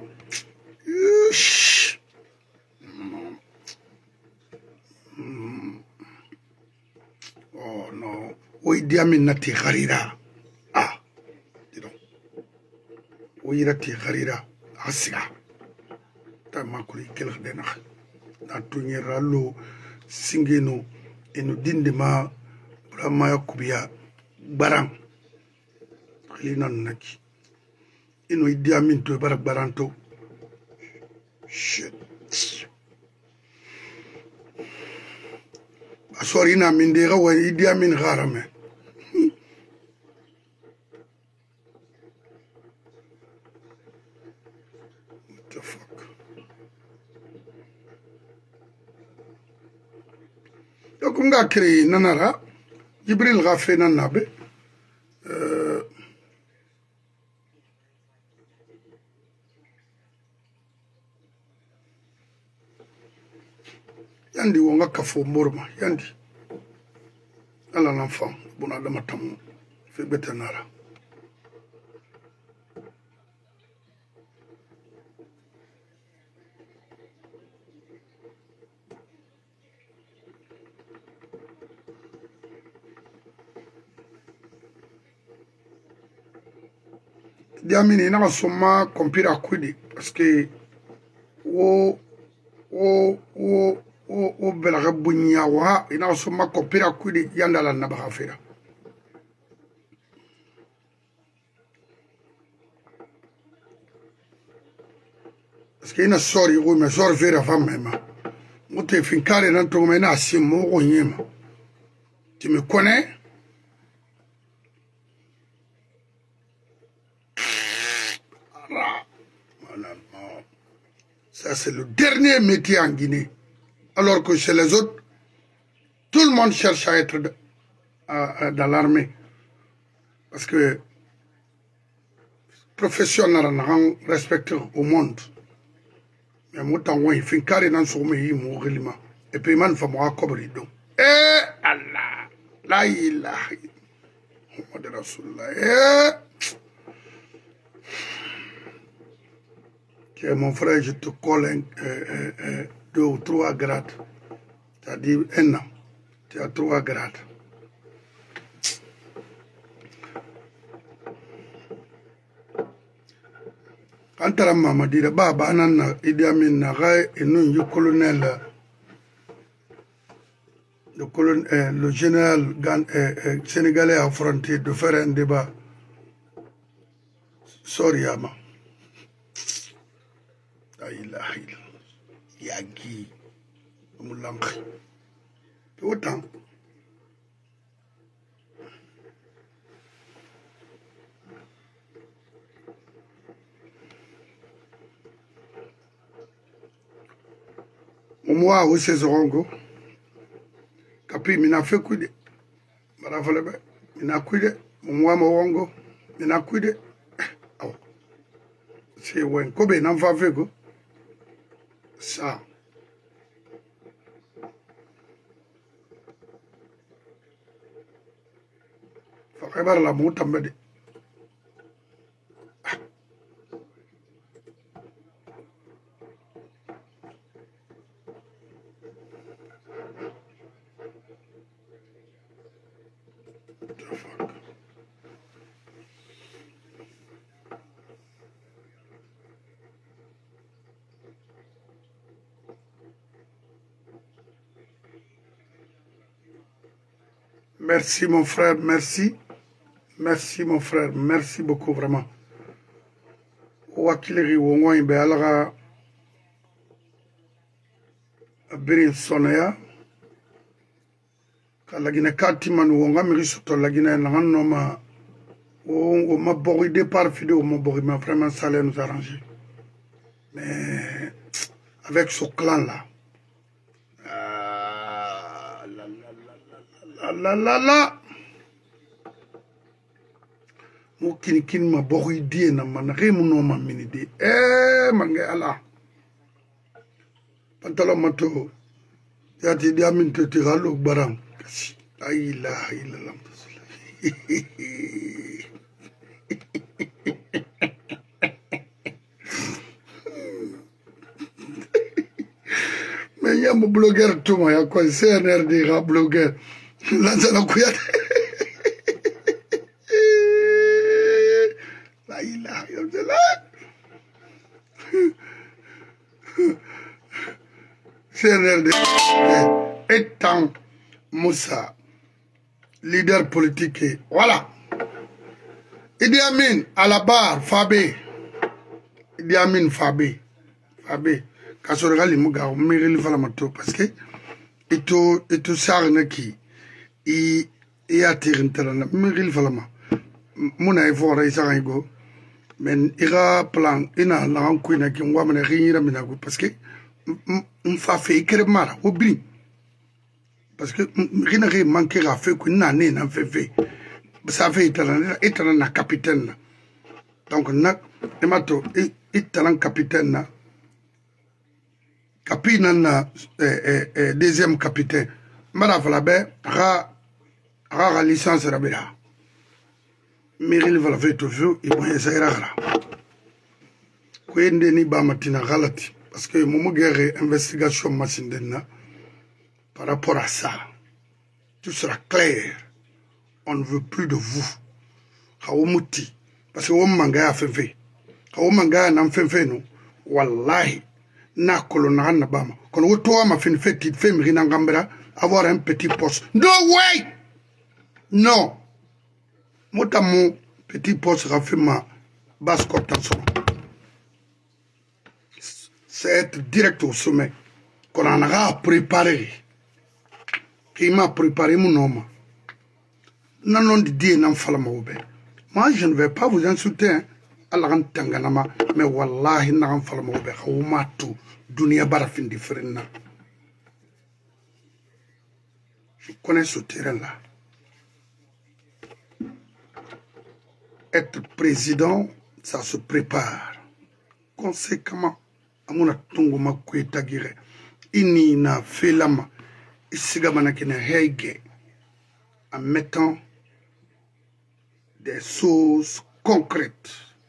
Oh non, oui Idi Amin Nati Harira. Ah, dis donc. Oui Nati Harira, Asiga. T'as makuli quel dénar. Antonio Rallo Singeno et nous dindema Bramaya Kubia Baran Lina Naki. Et nous Idi Amin to Barak Baranto. Shit. Asorina Mindera ou Idi Amin Rarame. What the fuck? Donc, on a créé Nanara, Jibril Rafé Nanabe. Yandi, on a Kafo Morma, Yandi. Elle a un enfant, bon, elle a un tamou, fait Betanara. Diamine n'a pas compris Kudi parce que o belaga bunya wa ina pas compris Kudi yanda la nabaga fera parce que ina sorry o me sor fera femme même mote finkare nan to me na simo o nyema tu me connais. Ça, c'est le dernier métier en Guinée. Alors que chez les autres, tout le monde cherche à être dans l'armée. Parce que professionnel, on respecte au monde. Mais moi, il fait carré dans son pays, et puis, il faut me donc. Eh Allah! La ilaha Muhammad Rasulullah. Mon frère, je te colle 2 ou 3 grades. C'est-à-dire 1 an. Tu as 3 grades. Antara mama dire baba anana Idi Amin naga enu yu colonel le général sénégalais a affronté de faire un débat. Sorry ama. La ilaha illallah. Yagi. Moulanki. Autant. Moi aussi Zorongo. Kapi mina fait coude. Barafalebe. Mina coude. Moi Morongo. Mina coude. Oh. C'est ouais. Kobe n'en va faire go. Ça. Fakabar la moutambede. Merci mon frère, merci. Merci mon frère, merci beaucoup vraiment. Wakileri wongwa imbe alaga birin sonaya. Kalagina kati manu wonga mirisoto lagina nanganno ma o ma bori départ fidéo mon bori mais vraiment ça allait nous arranger. Mais avec ce clan là. La mo kin ma bori die na man remu no ma minide mange ala pantalo mato yati Idi Amin te tiralo baram la ilaha illallah mais y'a mon blogueur tout moi y'a quoi CNRD ra blogueur lanzana kuyate la ilaha illallah CNRD étant Moussa leader politique et voilà Idi Amin à la barre Fabé Idi Amin Fabé kasorgali muga mirili fala mato parce que ito sarne ki i atirin talana mirili fala ma muna ifora isanga go men ira plan ina la kuina ki ngwa mena rinira mina go parce que mfa fe ikere mara obri parce que rina re manquer a fait que na ne na fait ça fait itala na capitaine donc na emato itala capitaine na capitaine na deuxième capitaine mara fala be ra licence rabira miril vala fait toujours et bon ça ira ko ende ni ba matina galati parce que momo guerre investigation machine denna par rapport à ça tout sera clair. On ne veut plus de vous. Haomuti. Parce que on manga a fait. Haomanga n'a fait non. Wallahi. Na kolona na bama. Quand on toa ma fait petite femme rinangambra avoir un petit poste. No way. Non. Mota mon petit poste a fait ma basse cotation. C'est être direct au sommet. Qu'on en a préparé. Qui m'a préparé mon homme. Non, dit non, moi, je ne vais pas vous insulter, hein. Mais wallahi, non, je connais ce terrain-là. Être président, ça se prépare. Conséquemment, à mon atungo ma kuetagire, ini na felama, isigamana kina heige. en mettant des choses concrètes.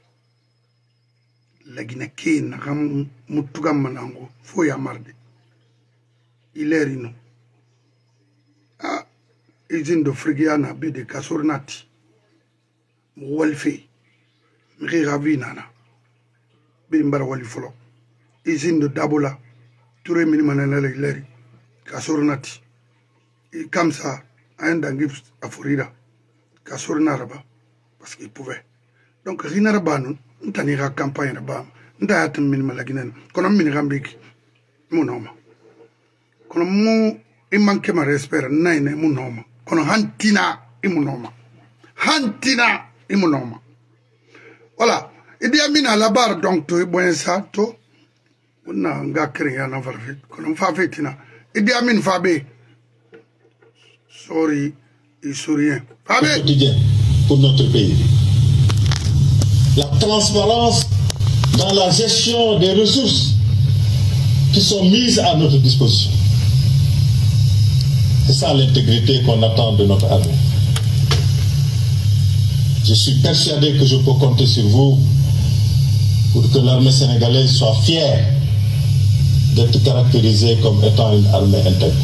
La Guinée qui n'a pas mutuga manango faut y amarder. Il est rino. Ah, usine de Frigiana bi de Kasournati. Walfi. Miravi nana. Bimbar walifolo. Usine de Dabola. Touré minimanala ileri. Kasournati. Et comme ça, un d'angif à Florida. Kasournaraba. Parce qu'il pouvait. Donc, Rinarabanou. Ntaniga campagne ba ndayat min malaginen kono min gambiki munoma kono mu imanke ma respect nayne munoma kono hantina imunoma voilà Idi Amin à la barre donc to bon ça to na nga créer na farfit kono fa fitina Idi Amin fabe sorry et sourien fabe quotidien pour notre pays. La transparence dans la gestion des ressources qui sont mises à notre disposition. C'est ça l'intégrité qu'on attend de notre armée. Je suis persuadé que je peux compter sur vous pour que l'armée sénégalaise soit fière d'être caractérisée comme étant une armée intègre.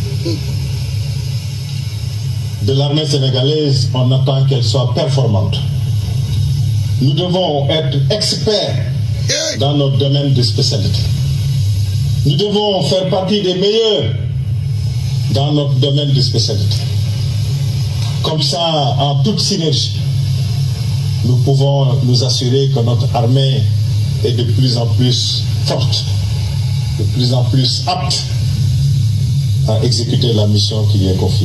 De l'armée sénégalaise, on attend qu'elle soit performante. Nous devons être experts dans notre domaine de spécialité. Nous devons faire partie des meilleurs dans notre domaine de spécialité. Comme ça, en toute synergie, nous pouvons nous assurer que notre armée est de plus en plus forte, de plus en plus apte à exécuter la mission qui lui est confiée.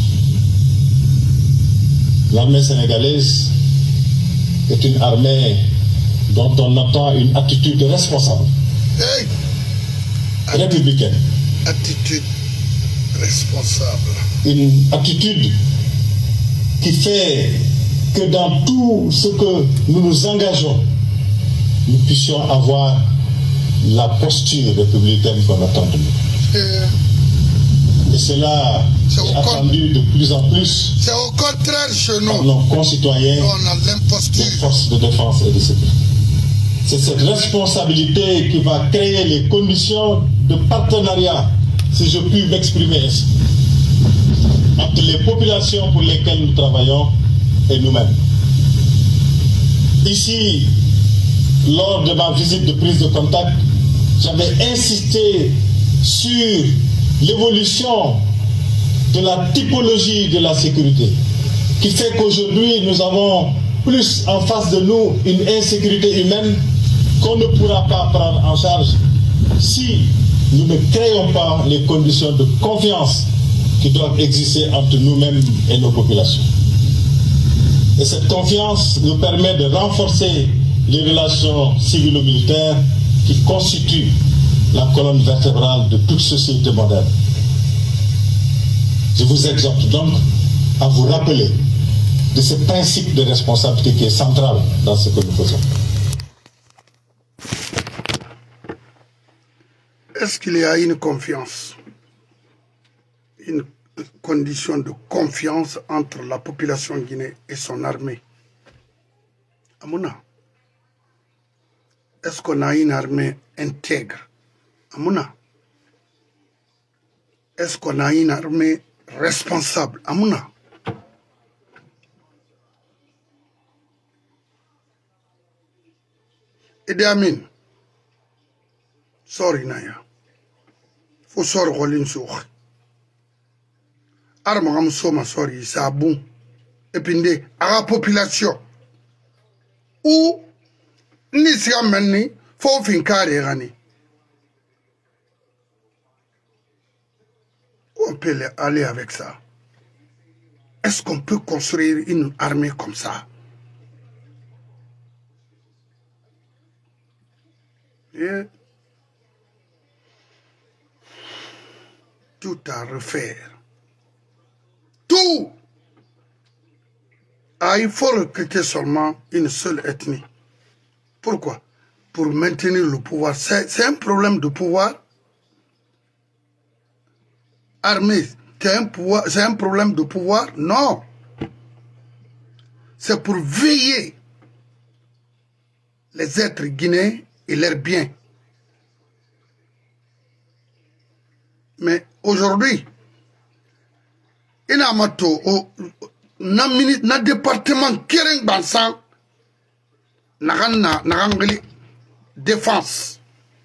L'armée sénégalaise est une armée dont on attend une attitude responsable, républicaine. Attitude responsable. Une attitude qui fait que dans tout ce que nous nous engageons, nous puissions avoir la posture républicaine qu'on attend de nous. Et cela est attendu de plus en plus. C'est au contraire chez nous. Par nos concitoyens, des forces de défense et de sécurité. C'est cette responsabilité qui va créer les conditions de partenariat, si je puis m'exprimer ainsi, entre les populations pour lesquelles nous travaillons et nous-mêmes. Ici, lors de ma visite de prise de contact, j'avais insisté sur l'évolution de la typologie de la sécurité, qui fait qu'aujourd'hui nous avons plus en face de nous une insécurité humaine qu'on ne pourra pas prendre en charge si nous ne créons pas les conditions de confiance qui doivent exister entre nous-mêmes et nos populations. Et cette confiance nous permet de renforcer les relations civilo-militaires qui constituent la colonne vertébrale de toute société moderne. Je vous exhorte donc à vous rappeler de ce principe de responsabilité qui est central dans ce que nous faisons. Est-ce qu'il y a une confiance, une condition de confiance entre la population guinéenne et son armée? Amuna, est-ce qu'on a une armée intègre? Amuna, est-ce qu'on a une armée responsable? Amuna. Idi Amin, sorry Naya, faut sortir Rolin Souk. Armagam Soma sorry, c'est bon. Et puis, à la population, où ni si ameni, faut finir rani. On peut aller avec ça. Est-ce qu'on peut construire une armée comme ça? Et tout à refaire. Tout. Ah, il faut recruter seulement une seule ethnie. Pourquoi? Pour maintenir le pouvoir. C'est un problème de pouvoir. Armée, c'est un problème de pouvoir? Non. C'est pour veiller les êtres guinéens et leurs biens. Mais aujourd'hui, il y a un département qui est dans la défense.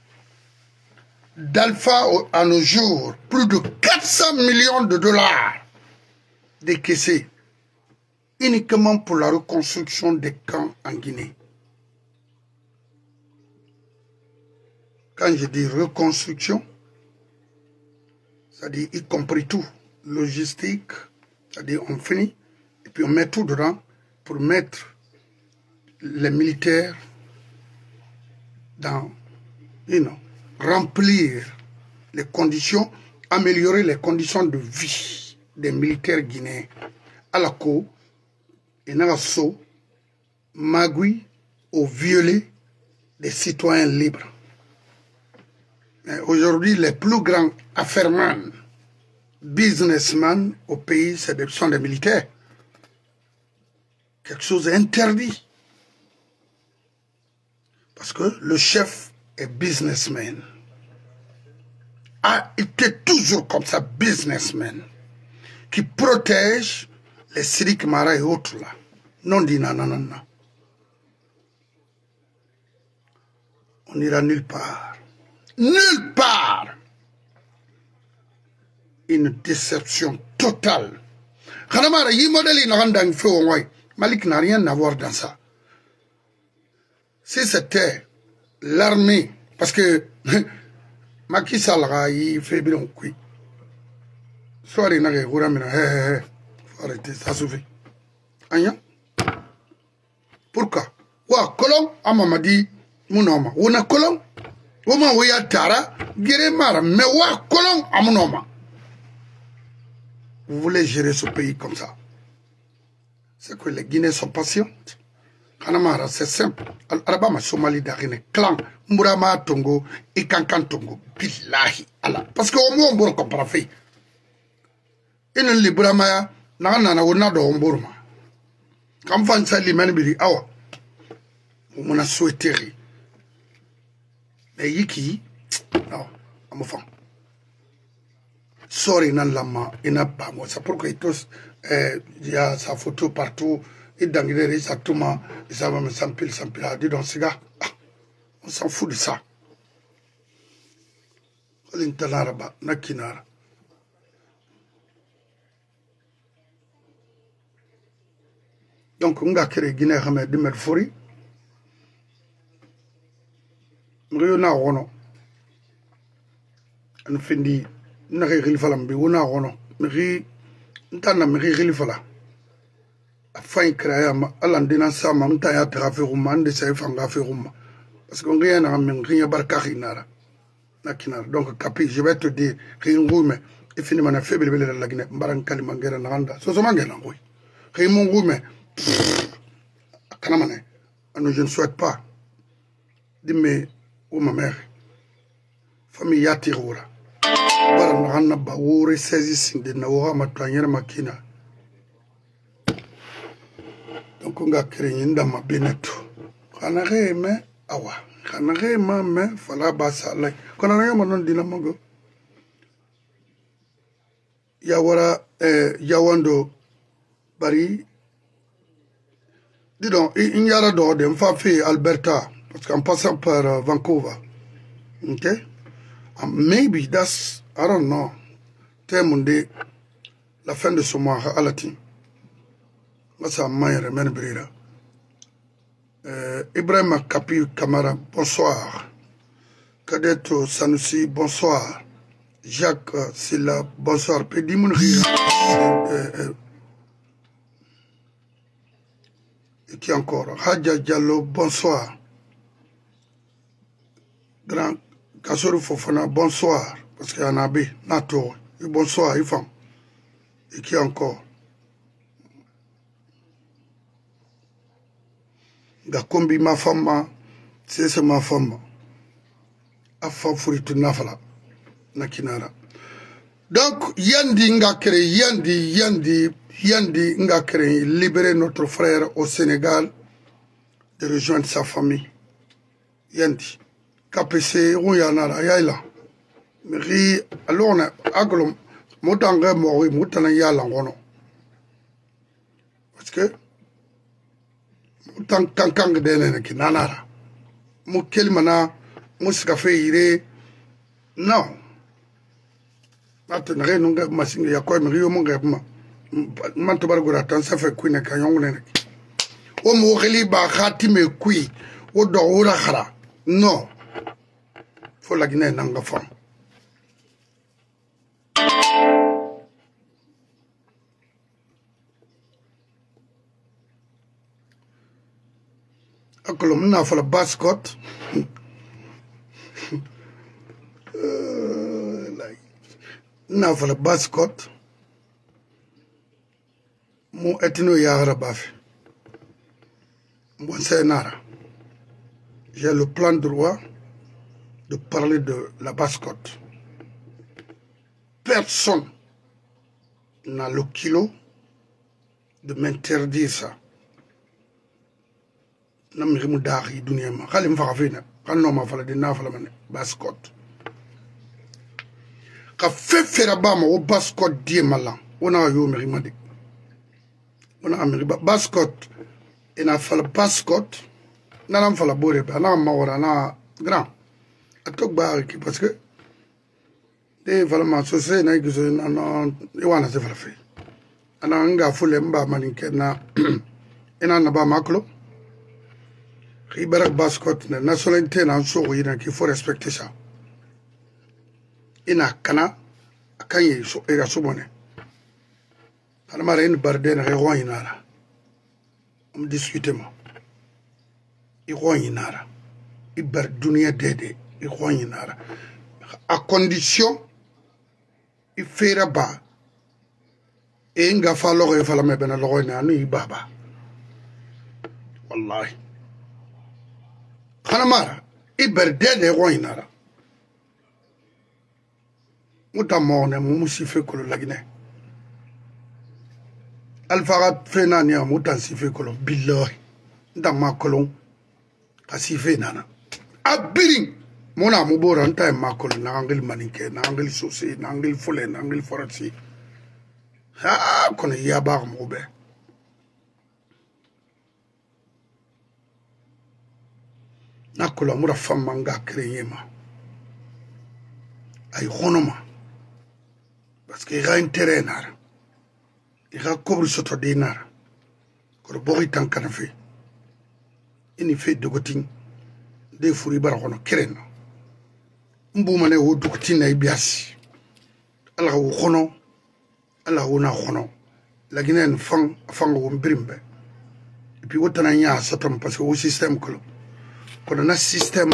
D'Alpha à nos jours, plus de 400 millions de dollars décaissés uniquement pour la reconstruction des camps en Guinée. Quand je dis reconstruction, c'est-à-dire y compris tout, logistique, c'est-à-dire on finit et puis on met tout dedans pour mettre les militaires dans, remplir les conditions, améliorer les conditions de vie des militaires guinéens. À la cour, et Nagasso, Magui, au violer des citoyens libres. Aujourd'hui, les plus grands affairemans, businessmen au pays, sont des militaires. Quelque chose d'interdit. Parce que le chef est businessman. A été toujours comme ça, businessman. Qui protège les Sirik Mara et autres là. Non dit non. On n'ira nulle part. Nulle part. Une déception totale. Malik n'a rien à voir dans ça. Si c'était l'armée, parce que Macky Sall il fait bien oui. Soit il n'a rien faut arrêter, ça suffit. Anya? Pourquoi? Wa kolon amamadi munoma. Wona kolon? Woma waya tara gere mara mais wa kolon amunoma. Vous voulez gérer ce pays comme ça? C'est que les Guinéens sont patientes. Kanamara, c'est simple. Alabama Somali d'Arine, clan, Murama Tongo, et Kankan Tongo, Billahi, Allah. Parce qu'au moins, on peut comprendre. Et le Libramaya, Nana, on a de Homburma. Comme fan sa limanibili, awa. On a souhaité. Mais Yiki, non, à mon fond. Sorry, nan lama, il n'a pas moi. C'est pourquoi il y a sa photo partout. Et dans les exactement, ça va me s'empile, dit donc, ces gars, on s'en fout de ça. Donc, on a créé Guinée, on a dit, mais fori. On a rono. On finit, on a réglé falambi, on a rono. On a réglé falambi. Afin créer alandina sama mtaya traferuma ande sai fanga feruma parce qu'on rien na rien barkarinara nakinara donc capi je vais te dire rien ngume et fini mana faible bele la Guinée mbaran kalima ngera nanda so mangela ngoy rien mon ngume kana mané je ne souhaite pas dime ou ma mère famille yatirura baran hanna ba wore saisissinde na wa matanyera makina. Donc on a créé une dame à Benetou. On a réaimé awa. On a réaimé mais fallait basa là. Quand on a réaimé mon dynamo. Yawara Yawando Bari. Dis donc il y a d'or de m'fafi Alberta parce qu'en passant par Vancouver. Okay? Maybe that's I don't know. Témoundé la fin de ce mois à la team. Ibrahim Kapi Kamara, bonsoir. Kadeto Sanusi, bonsoir. Jacques Silla, bonsoir. Pédimoun et qui encore? Hadja Diallo, bonsoir. Grand Kassourou Fofana, bonsoir. Parce qu'il y en a bé, Nato, bonsoir, Ifam. Et qui encore? Gakombi ma femme, c'est ma femme. Afa furitu nafala, nakinara. Donc, Yandi Ngakere, Yandi Ngakere, libérer notre frère au Sénégal, de rejoindre sa famille. Yandi. KPC, Rouyanara, Yaila. Miri, alors on a, Aglom, Moutanga Mori, Moutana Yalangono. Parce que, Moutang Tankang Dene, qui nanara. Moukelmana, Mouskafe Ire, non. Maintenant, nous avons machine, il y a quoi, mais il y a mon gars. Mantobargura, tant ça fait Queen et Kayon. O Moureli Bahati me kui, O Doura Hara. Non. Faut la Guinée n'anga femme. Akolom n'a fait la bascotte. N'a fait la bascotte. Mon etino yahara bafi. Bon, c'est nara. J'ai le plan droit de parler de la basse-côte. Personne n'a le kilo de m'interdire ça. Namirimu dari dunia ma. Khalim farafina. Kano ma fala de na fala mane basse-côte. Ka fera ba ma o basse-côte die malan. Ona yo mirima de. Ona amiriba basse-côte. Et n'a fait la basse-côte, n'a fait la bourre, n'a mort, n'a grand. À tout bas, parce que des valeurs sociales, n'a que non, il y a des affaires. On a un gars foulé mba manique na, et n'a pas maclo. Riberak basse-côte, nationalité n'a souri, qu'il faut respecter ça. Il n'a qu'un à Kanye, et à Soubonne. À la marine Barden, et roi inara. On discute moi. Il roi inara. Il bar dunia dede. Il roi inara. À condition, il fait rabat. Et il va falloir que la mebena le roi n'anu baba. Wallahi. Khanamara. Il bar dede roi inara. Moutamone moussife que le lagine. Alfarat Fenania Moutan Sife Colon, Biloy, Dama Colon, a Sife Nana. A bidding Mona Mubor and time Macol, Nangle Manike, Nangle Susi, Nangle Fulle, Nangle Forati. Ah, con a Yabar Mobe. Nakola Mura Famanga Creyema. Ay Honoma. Parce qu'il y a un terrain. Il y a un cobre sur le dinar. Quand le bori t'en canafé. Il y fait de gotin. Des fouris barono keren. Mboumane ou doutina ibiasi. Allah ou hono. Allah ou na hono. La Guinée fang ou mbrimbe. Et puis autant y a satom parce que au système que quand on a système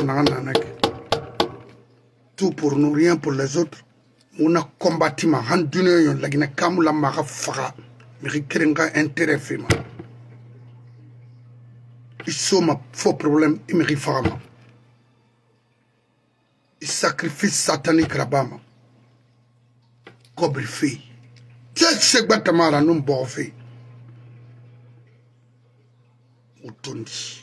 tout pour nous rien pour les autres. On a combattu ma handune la Guinée kamula mara fara. Mais il y a un intérêt. Ils sont ma faux problème, ils me réforment. Ils sacrifient satanique rabama. Comme il fait. C'est que Batamara non bon fait. Outondi.